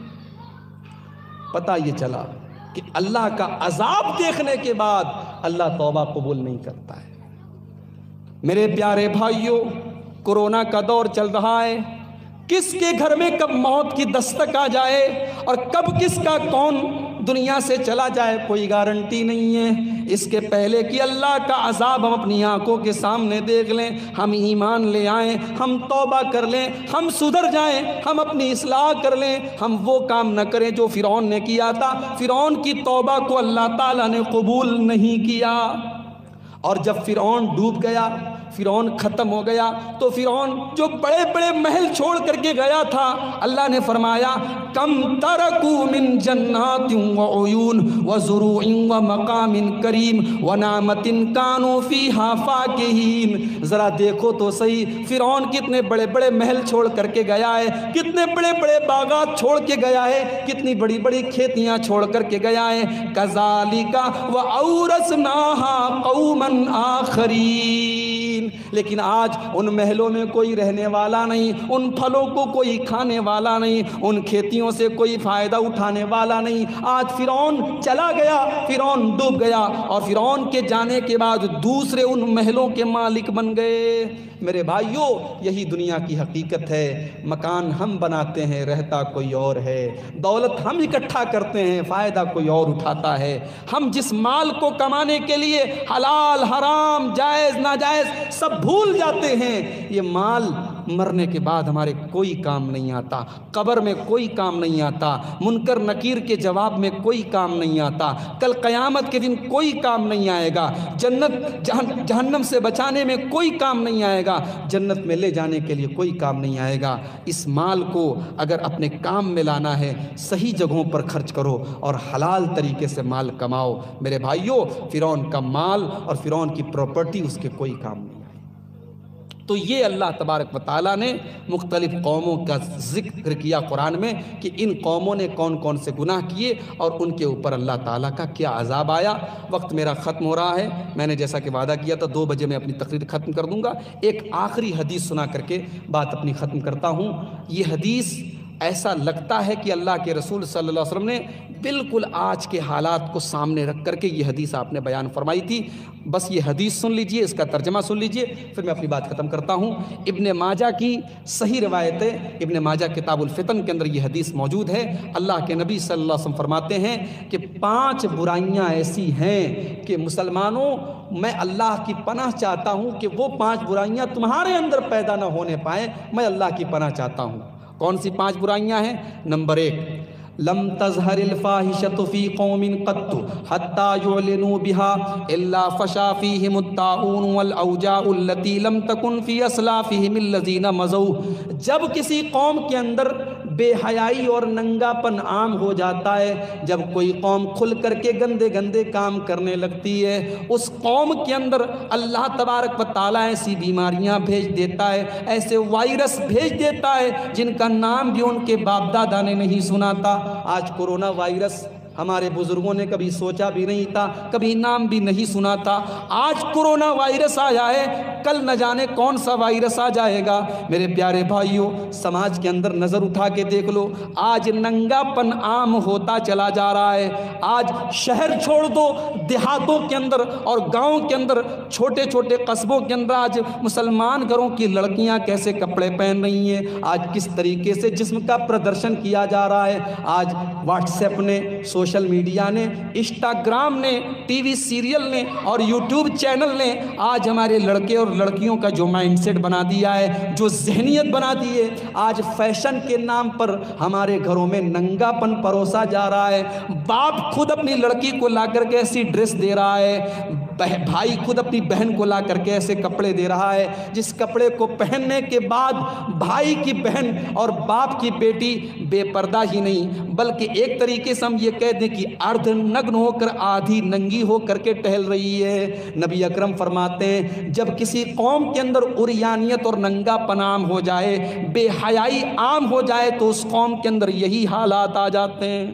پتہ یہ چلا کہ اللہ کا عذاب دیکھنے کے بعد اللہ توبہ قبول نہیں کرتا ہے۔ میرے پیارے بھائیوں، کورونا کا دور چل رہا ہے، کس کے گھر میں کب موت کی دستک آ جائے اور کب کس کا کون دنیا سے چلا جائے کوئی گارنٹی نہیں ہے۔ اس کے پہلے کہ اللہ کا عذاب ہم اپنی آنکھوں کے سامنے دیکھ لیں، ہم ایمان لے آئیں، ہم توبہ کر لیں، ہم سدھر جائیں، ہم اپنی اصلاح کر لیں، ہم وہ کام نہ کریں جو فرعون نے کیا تھا۔ فرعون کی توبہ کو اللہ تعالیٰ نے قبول نہیں کیا، اور جب فرعون ڈوب گیا، فرعون ختم ہو گیا، تو فرعون جو بڑے بڑے محل چھوڑ کر کے گیا تھا، اللہ نے فرمایا کم ترکوا من جنات وعیون وزروع ومقام کریم ونعمت کانوا فیہا فاکہین۔ ذرا دیکھو تو صحیح، فرعون کتنے بڑے بڑے محل چھوڑ کر کے گیا ہے، کتنے بڑے بڑے باغات چھوڑ کے گیا ہے، کتنی بڑی بڑی کھیتیاں چھوڑ کر کے گیا ہے۔ کذالک وأورثناہا قوما آخرین، لیکن آج ان محلوں میں کوئی رہنے والا نہیں، ان پھلوں کو کوئی کھانے والا نہیں، ان کھیتیوں سے کوئی فائدہ اٹھانے والا نہیں۔ آج فرعون چلا گیا، فرعون ڈوب گیا، اور فرعون کے جانے کے بعد دوسرے ان محلوں کے مالک بن گئے۔ میرے بھائیوں، یہی دنیا کی حقیقت ہے۔ مکان ہم بناتے ہیں، رہتا کوئی اور ہے، دولت ہم اکٹھا کرتے ہیں، فائدہ کوئی اور اٹھاتا ہے۔ ہم جس مال کو کمانے کے لیے حلال حرام جائز ناجائز سب بھول جاتے ہیں، یہ مال مرنے کے بعد ہمارے کوئی کام نہیں آتا، قبر میں کوئی کام نہیں آتا، منکر نکیر کے جواب میں کوئی کام نہیں آتا، کل قیامت کے دن کوئی کام نہیں آئے گا، جنت جہنم سے بچانے میں کوئی کام نہیں آئے گا، جنت میں لے جانے کے لیے کوئی کام نہیں آئے گا۔ اس مال کو اگر اپنے کام میں لانا ہے، صحیح جگہوں پر خرچ کرو اور حلال طریقے سے مال کماؤ۔ میرے بھائیوں، فرعون کا مال اور فرعون کی پراپرٹی اس کے کوئی کام نہیں آئی۔ تو یہ اللہ تبارک و تعالیٰ نے مختلف قوموں کا ذکر کیا قرآن میں کہ ان قوموں نے کون کون سے گناہ کیے اور ان کے اوپر اللہ تعالیٰ کا کیا عذاب آیا۔ وقت میرا ختم ہو رہا ہے، میں نے جیسا کہ وعدہ کیا تھا 2 بجے میں اپنی تقریر ختم کر دوں گا۔ ایک آخری حدیث سنا کر کے بات اپنی ختم کرتا ہوں۔ یہ حدیث ایسا لگتا ہے کہ اللہ کے رسول صلی اللہ علیہ وسلم نے بالکل آج کے حالات کو سامنے رکھ کر کے یہ حدیث آپ نے بیان فرمائی تھی۔ بس یہ حدیث سن لیجئے، اس کا ترجمہ سن لیجئے، پھر میں اپنی بات ختم کرتا ہوں۔ ابن ماجہ کی صحیح روایت ہے، ابن ماجہ کتاب الفتن کے اندر یہ حدیث موجود ہے۔ اللہ کے نبی صلی اللہ علیہ وسلم فرماتے ہیں کہ 5 برائیاں ایسی ہیں کہ مسلمانوں، میں اللہ کی پناہ چاہتا ہوں کہ وہ 5 برائیاں تمہارے اندر پیدا نہ ہونے پائیں، میں اللہ کی پناہ چاہتا ہوں۔ کون سی 5 برائیاں ہیں؟ نمبر 1، لم تظہر الفاحشۃ فی قوم قط حتی یعلنوا بها الا فشا فیہم الطاعون والاوجاع التي لم تکن فی اسلافہم الذین مضوا۔ جب کسی قوم کے اندر بے حیائی اور ننگا پن عام ہو جاتا ہے، جب کوئی قوم کھل کر کے گندے گندے کام کرنے لگتی ہے، اس قوم کے اندر اللہ تبارک و تعالیٰ ایسی بیماریاں بھیج دیتا ہے، ایسے وائرس بھیج دیتا ہے جن کا نام بھی ان کے باپ دادا نے نہیں سنا تھا۔ آج کورونا وائرس ہمارے بزرگوں نے کبھی سوچا بھی نہیں تھا، کبھی نام بھی نہیں سنا تھا۔ آج کورونا وائرس آیا ہے، کل نہ جانے کون سا وائرس آ جائے گا۔ میرے پیارے بھائیوں، سماج کے اندر نظر اٹھا کے دیکھ لو، آج ننگا پن عام ہوتا چلا جا رہا ہے۔ آج شہر چھوڑ دو، دیہاتوں کے اندر اور گاؤں کے اندر، چھوٹے چھوٹے قصبوں کے اندر آج مسلمان گھروں کی لڑکیاں کیسے کپڑے پہن رہی ہیں، آج کس طریقے سے جسم کا پردرشن کیا جا رہا ہے۔ آج واٹس ایپ نے، سوشل میڈیا نے، انسٹاگرام نے، ٹی وی سیریل نے اور یوٹیوب چینل نے آج ہمارے لڑکے اور لڑکیوں کا جو مائنڈ سیٹ بنا دیا ہے، جو ذہنیت بنا دی ہے، آج فیشن کے نام پر ہمارے گھروں میں ننگا پن پروسا جا رہا ہے۔ باپ خود اپنی لڑکی کو لا کر کے ایسی ڈریس دے رہا ہے، بھائی خود اپنی بہن کو لا کر کے ایسے کپڑے دے رہا ہے، جس کپڑے کو پہننے کے بعد بھائی کی بہن اور باپ کی بیٹی بے پردہ ہی نہیں بلکہ ایک طریقے سے ہم یہ کہہ دیں کہ اردھ نگن ہو کر آدھی ننگی ہو کر کے ٹہل رہی ہے۔ نبی اکرم فرماتے ہیں جب کسی قوم کے اندر عریانیت اور ننگا پن عام ہو جائے، بے حیائی عام ہو جائے، تو اس قوم کے اندر یہی حالات آ جاتے ہیں۔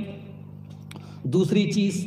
دوسری چیز،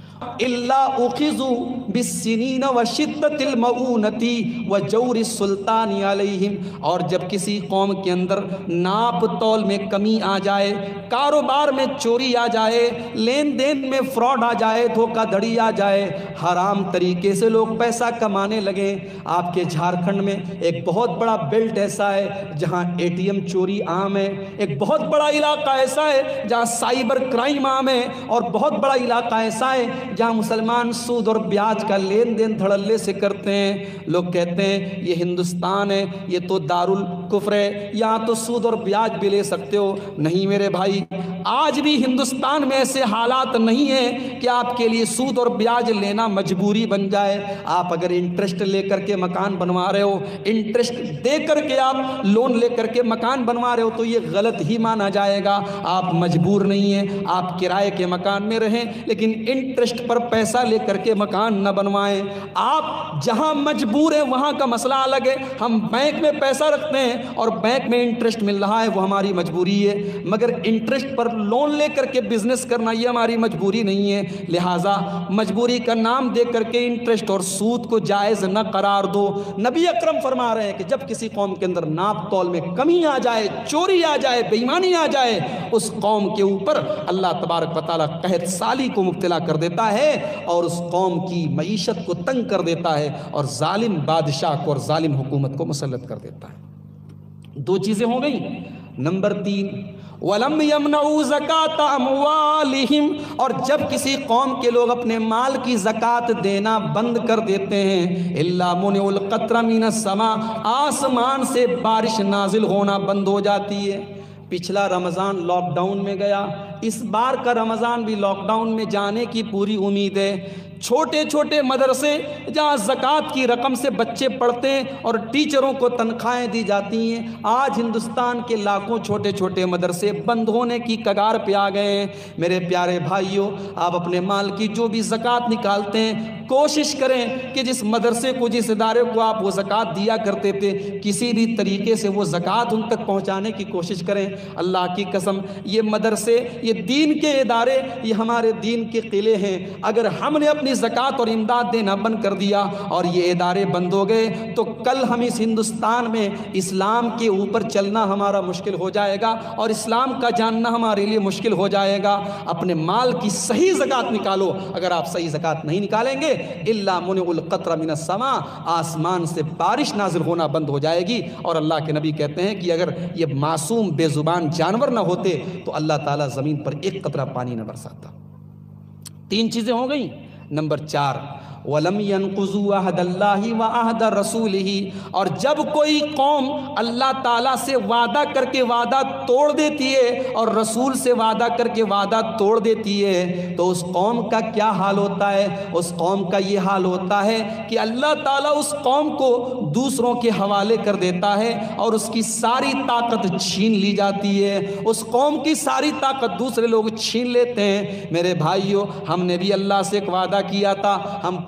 اللہ اخذوا بالسنین وشدت المؤونۃ وجور السلطان علیہم، اور جب کسی قوم کے اندر ناپ تول میں کمی آ جائے، کاروبار میں چوری آ جائے، لین دین میں فراڈ آ جائے، دھوکہ دھڑی آ جائے، حرام طریقے سے لوگ پیسہ کمانے لگے۔ آپ کے جھارکھنڈ میں ایک بہت بڑا بیلٹ ایسا ہے جہاں اے ٹی ایم چوری عام ہے، ایک بہت بڑا علاقہ ایسا ہے جہاں سائبر کرائم عام ہے، اور بہت بڑا علاقہ ایسا ہے جہاں مسلمان سود اور بیاج کا لین دین دھڑلے سے کرتے ہیں۔ لوگ کہتے ہیں یہ ہندوستان ہے، یہ تو دارالکفر ہے، یہاں تو سود اور بیاج بھی لے سکتے ہو۔ نہیں میرے بھائی، آج بھی ہندوستان میں ایسے حالات نہیں ہیں کہ آپ کے لیے سود اور بیاج لینا مجبوری بن جائے۔ آپ اگر انٹرسٹ لے کر کے مکان بنوا رہے ہو، انٹرسٹ دے کر کے آپ لون لے کر کے مکان بنوا رہے ہو، تو یہ غلط ہی مانا جائے گا۔ آپ مجبور نہیں ہیں، آپ کرائے کے مکان میں رہیں، لیکن انٹرسٹ پر پیسہ لے کر کے مکان نہ بنوائیں۔ آپ جہاں مجبور ہیں وہاں کا مسئلہ الگ ہے۔ ہم بینک میں پیسہ رکھتے ہیں اور بینک میں انٹرسٹ مل رہا ہے، وہ ہماری مجبوری ہے، مگر انٹرسٹ پر لون لے کر کے بزنس کرنا یہ ہماری مجبوری نہیں ہے۔ لہٰذا مجبوری کا نام دے کر کے انٹرسٹ اور سود کو جائز نہ قرار دو۔ نبی اکرم فرما رہے ہیں کہ جب کسی قوم کے اندر ناپ تول میں کمی آ جائے، چوری آ جائے، بے ایمانی آ جائے، اس قوم کے اوپر اللہ تبارک و تعالیٰ قحط سالی کو مبتلا کر دیتا ہے اور اس قوم کی معیشت کو تنگ کر دیتا ہے اور ظالم بادشاہ کو اور ظالم حکومت کو مسلط کر دیتا ہے۔ دو چیزیں ہو گئیں۔ نمبر 3، وَلَمْ يَمْنَعُوا زَكَاةَ أَمْوَالِهِمْ، اور جب کسی قوم کے لوگ اپنے مال کی زکوٰۃ دینا بند کر دیتے ہیں، إِلَّا مُنِعُ الْقَطْرَ مِنَ السَّمَاءِ، آسمان سے بارش نازل ہونا بند ہو جاتی ہے۔ پچھلا رمضان لاک ڈاؤن میں گیا، اس بار کا رمضان بھی لاک ڈاؤن میں جانے کی پوری امید ہے۔ چھوٹے چھوٹے مدرسے جہاں زکوٰۃ کی رقم سے بچے پڑھتے ہیں اور ٹیچروں کو تنخواہیں دی جاتی ہیں، آج ہندوستان کے لاکھوں چھوٹے چھوٹے مدرسے بند ہونے کی کگار پہ آ گئے ہیں۔ میرے پیارے بھائیوں، آپ اپنے مال کی جو بھی زکوٰۃ نکالتے ہیں، کوشش کریں کہ جس مدرسے کو، جس ادارے کو آپ وہ زکوٰۃ دیا کرتے تھے، کسی بھی طریقے سے وہ زکوٰۃ ان تک پہنچانے کی کوشش کریں۔ اللہ کی قسم، یہ مدرسے، یہ دین کے ادارے، یہ ہمارے دین کے قلعے ہیں۔ اگر ہم نے اپنی زکوٰۃ اور امداد دینا بند کر دیا اور یہ ادارے بند ہو گئے، تو کل ہم اس ہندوستان میں اسلام کے اوپر چلنا ہمارا مشکل ہو جائے گا اور اسلام کا جاننا ہمارے لیے مشکل ہو جائے گا۔ اپنے مال کی صحیح زکوٰۃ نکالو۔ اگر آپ صحیح زکوٰۃ نہیں نکالیں گے، إِلَّا مُنِعُ الْقَطْرَ مِنَ السَّمَاءِ، آسمان سے بارش نازل ہونا بند ہو جائے گی۔ اور اللہ کے نبی کہتے ہیں کہ اگر یہ معصوم بے زبان جانور نہ ہوتے تو اللہ تعالیٰ زمین پر ایک قطرہ پانی نہ برساتا۔ 3 چیزیں ہو گئیں۔ نمبر 4، وَلَمْ يَنْقُضُوا عَهْدَ اللَّهِ وَعَهْدَ رَسُولِهِ، اور جب کوئی قوم اللہ تعالیٰ سے وعدہ کر کے وعدہ توڑ دیتی ہے اور رسول سے وعدہ کر کے وعدہ توڑ دیتی ہے، تو اس قوم کا کیا حال ہوتا ہے؟ اس قوم کا یہ حال ہوتا ہے کہ اللہ تعالیٰ اس قوم کو دوسروں کے حوالے کر دیتا ہے اور اس کی ساری طاقت چھین لی جاتی ہے۔ اس قوم کی ساری طاقت دوسرے لوگ چھین لیتے ہیں۔ میرے بھائیوں، ہم نے بھی اللہ سے ایک وعدہ کیا تھا، ہم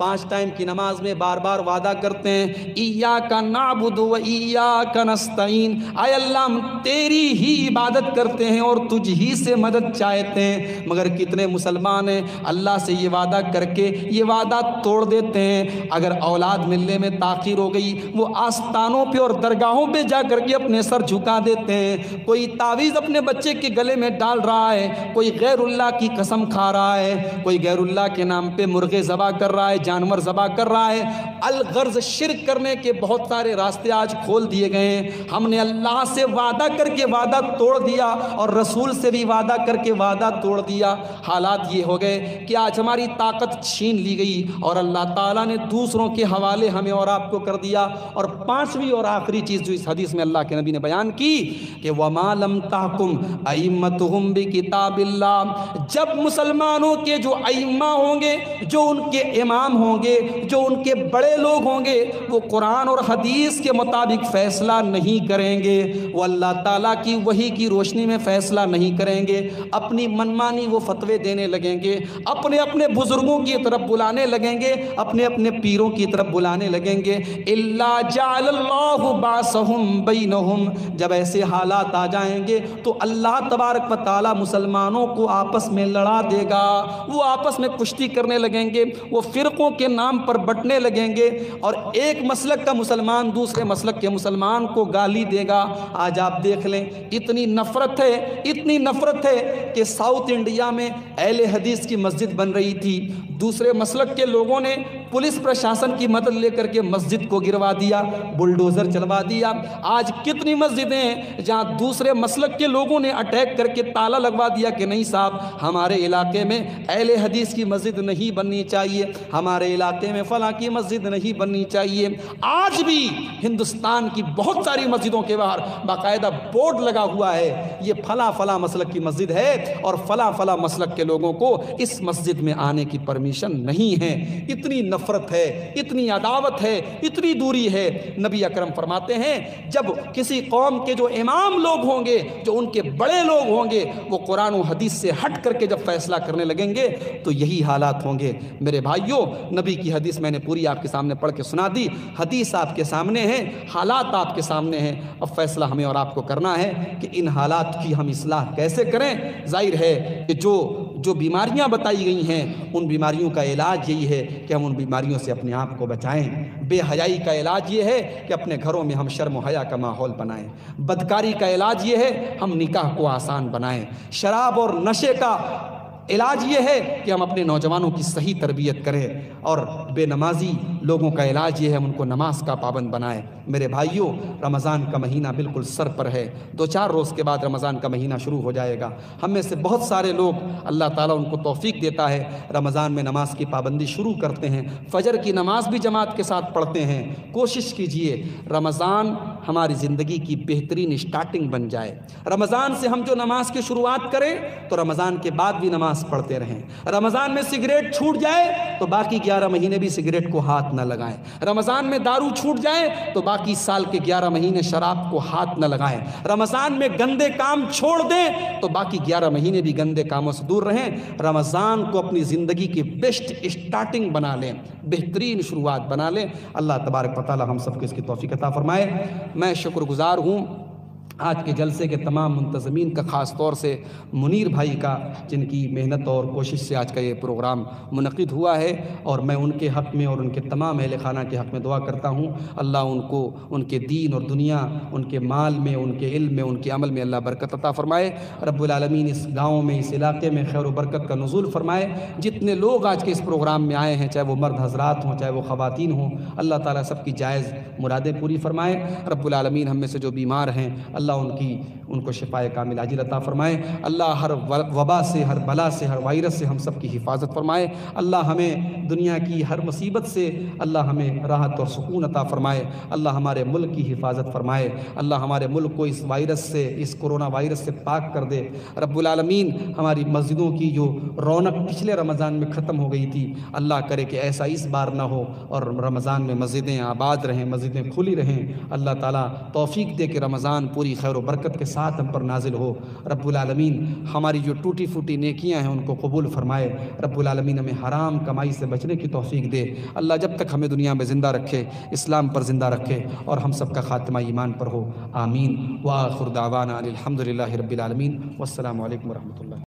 5 ٹائم کی نماز میں بار بار وعدہ کرتے ہیں ایاک نعبد و ایاک نستعین، اے اللہ ہم تیری ہی عبادت کرتے ہیں اور تجھ ہی سے مدد چاہتے ہیں، مگر کتنے مسلمان ہیں اللہ سے یہ وعدہ کر کے یہ وعدہ توڑ دیتے ہیں۔ اگر اولاد ملنے میں تاخیر ہو گئی وہ آستانوں پہ اور درگاہوں پہ جا کر کے اپنے سر جھکا دیتے ہیں، کوئی تعویذ اپنے بچے کے گلے میں ڈال رہا ہے، کوئی غیر اللہ کی قسم کھا رہا ہے، کوئی غیر اللہ کے نام پہ مرغے ذبح کر رہا ہے، جانور ذبح کر رہا ہے۔ الغرض شرک کرنے کے بہت سارے راستے آج کھول دیے گئے ہیں۔ ہم نے اللہ سے وعدہ کر کے وعدہ توڑ دیا اور رسول سے بھی وعدہ کر کے وعدہ توڑ دیا۔ حالات یہ ہو گئے کہ آج ہماری طاقت چھین لی گئی اور اللہ تعالیٰ نے دوسروں کے حوالے ہمیں اور آپ کو کر دیا۔ اور 5ویں اور آخری چیز جو اس حدیث میں اللہ کے نبی نے بیان کی کہ وَمَا لَمْ تَحْكُمْ أَئِمَّتُهُمْ بِكِتَابِ اللَّهِ، جب مسلمانوں کے جو ائمہ ہوں گے، جو ان کے امام ہوں گے، جو ان کے بڑے لوگ ہوں گے، وہ قرآن اور حدیث کے مطابق فیصلہ نہیں کریں گے، وہ اللہ تعالیٰ کی وحی کی روشنی میں فیصلہ نہیں کریں گے، اپنی منمانی وہ فتوے دینے لگیں گے، اپنے اپنے بزرگوں کی طرف بلانے لگیں گے، اپنے اپنے پیروں کی طرف بلانے لگیں گے۔ إِلَّا جَعَلَ اللَّهُ بَعْثَهُمْ بَيْنَهُمْ، جب ایسے حالات آ جائیں گے تو اللہ تبارک و تعالیٰ مسلمانوں کو آپس میں لڑا دے گا، وہ آپس میں کشتی کرنے لگیں گے، وہ فرقوں کے نام پر بٹنے لگیں گے اور ایک مسلک کا مسلمان دوسرے مسلک کے مسلمان کو گالی دے گا۔ آج آپ دیکھ لیں اتنی نفرت ہے، اتنی نفرت ہے کہ ساؤتھ انڈیا میں اہل حدیث کی مسجد بن رہی تھی، دوسرے مسلک کے لوگوں نے پولیس پرشاسن کی مدد لے کر کے مسجد کو گروا دیا، بلڈوزر چلوا دیا۔ آج کتنی مسجدیں ہیں جہاں دوسرے مسلک کے لوگوں نے اٹیک کر کے تالا لگوا دیا کہ نہیں صاحب ہمارے علاقے میں اہل حدیث کی مسجد نہیں بننی چاہیے، ہمارے علاقے میں فلاں کی مسجد نہیں بننی چاہیے۔ آج بھی ہندوستان کی بہت ساری مسجدوں کے باہر باقاعدہ بورڈ لگا ہوا ہے، یہ فلاں فلاں مسلک کی مسجد ہے اور فلاں فلاں مسلک کے لوگوں کو اس مسجد میں آنے کی پرمیشن نہیں ہے۔ اتنی نفرت ہے، اتنی عداوت ہے، اتنی دوری ہے۔ نبی اکرم فرماتے ہیں جب کسی قوم کے جو امام لوگ ہوں گے، جو ان کے بڑے لوگ ہوں گے، وہ قرآن و حدیث سے ہٹ کر کے جب فیصلہ کرنے لگیں گے تو یہی حالات ہوں گے۔ میرے بھائیوں، نبی کی حدیث میں نے پوری آپ کے سامنے پڑھ کے سنا دی، حدیث آپ کے سامنے ہے، حالات آپ کے سامنے ہیں، اب فیصلہ ہمیں اور آپ کو کرنا ہے کہ ان حالات کی ہم اصلاح کیسے کریں۔ ظاہر ہے کہ جو بیماریاں بتائی گئی ہیں ان بیماریوں کا علاج یہی ہے کہ ہم ان بیماریوں سے اپنے آپ کو بچائیں۔ بے حیائی کا علاج یہ ہے کہ اپنے گھروں میں ہم شرم و حیا کا ماحول بنائیں۔ بدکاری کا علاج یہ ہے ہم نکاح کو آسان بنائیں۔ شراب اور نشے کا علاج یہ ہے کہ ہم اپنے نوجوانوں کی صحیح تربیت کریں، اور بے نمازی لوگوں کا علاج یہ ہے ہم ان کو نماز کا پابند بنائیں۔ میرے بھائیوں، رمضان کا مہینہ بالکل سر پر ہے، 2-4 روز کے بعد رمضان کا مہینہ شروع ہو جائے گا۔ ہم میں سے بہت سارے لوگ اللہ تعالیٰ ان کو توفیق دیتا ہے، رمضان میں نماز کی پابندی شروع کرتے ہیں، فجر کی نماز بھی جماعت کے ساتھ پڑھتے ہیں۔ کوشش کیجئے رمضان ہماری زندگی کی بہترین سٹارٹنگ بن جائے۔ رمضان سے ہم جو نماز کی شروعات کریں تو رمضان کے بعد بھی نماز پڑھتے رہیں۔ رمضان میں سگریٹ چھوٹ جائے تو باقی 11 مہینے بھی سگریٹ کو ہاتھ نہ لگائیں۔ رمضان میں دارو چھوٹ جائے تو باقی سال کے 11 مہینے شراب کو ہاتھ نہ لگائیں۔ رمضان میں گندے کام چھوڑ دیں تو باقی 11 مہینے بھی گندے کاموں سے دور رہیں۔ رمضان کو اپنی زندگی کی بیسٹ اسٹارٹنگ بنا لیں، بہترین شروعات بنا لیں۔ اللہ تبارک و تعالی ہم سب کو اس کی توفیق عطا فرمائے۔ میں شکر گزار ہوں آج کے جلسے کے تمام منتظمین کا، خاص طور سے منیر بھائی کا، جن کی محنت اور کوشش سے آج کا یہ پروگرام منعقد ہوا ہے، اور میں ان کے حق میں اور ان کے تمام اہل خانہ کے حق میں دعا کرتا ہوں اللہ ان کو ان کے دین اور دنیا، ان کے مال میں، ان کے علم میں، ان کے عمل میں اللہ برکت عطا فرمائے۔ رب العالمین اس گاؤں میں، اس علاقے میں خیر و برکت کا نزول فرمائے۔ جتنے لوگ آج کے اس پروگرام میں آئے ہیں، چاہے وہ مرد حضرات ہوں چاہے وہ خواتین ہوں، اللہ تعالیٰ سب کی جائز مرادیں پوری فرمائے۔ رب العالمین ہم میں سے جو بیمار ہیں اللہ ان کو شفائے کامل عاجل عطا فرمائے۔ اللہ ہر وبا سے، ہر بلا سے، ہر وائرس سے ہم سب کی حفاظت فرمائے۔ اللہ ہمیں دنیا کی ہر مصیبت سے اللہ ہمیں راحت اور سکون عطا فرمائے۔ اللہ ہمارے ملک کی حفاظت فرمائے۔ اللہ ہمارے ملک کو اس وائرس سے، اس کرونا وائرس سے پاک کر دے۔ رب العالمین ہماری مسجدوں کی جو رونق پچھلے رمضان میں ختم ہو گئی تھی، اللہ کرے کہ ایسا اس بار نہ ہو، اور رمضان میں مسجدیں آباد رہیں، مسجدیں کھلی رہیں۔ اللہ تعالیٰ توفیق دے کہ رمضان پوری خیر و برکت کے ساتھ ہم پر نازل ہو۔ رب العالمین ہماری جو ٹوٹی پھوٹی نیکیاں ہیں ان کو قبول فرمائے۔ رب العالمین ہمیں حرام کمائی سے بچنے کی توفیق دے۔ اللہ جب تک ہمیں دنیا میں زندہ رکھے اسلام پر زندہ رکھے اور ہم سب کا خاتمہ ایمان پر ہو، آمین۔ وآخر دعوانا الحمدللہ رب العالمین، والسلام علیکم ورحمۃ اللہ۔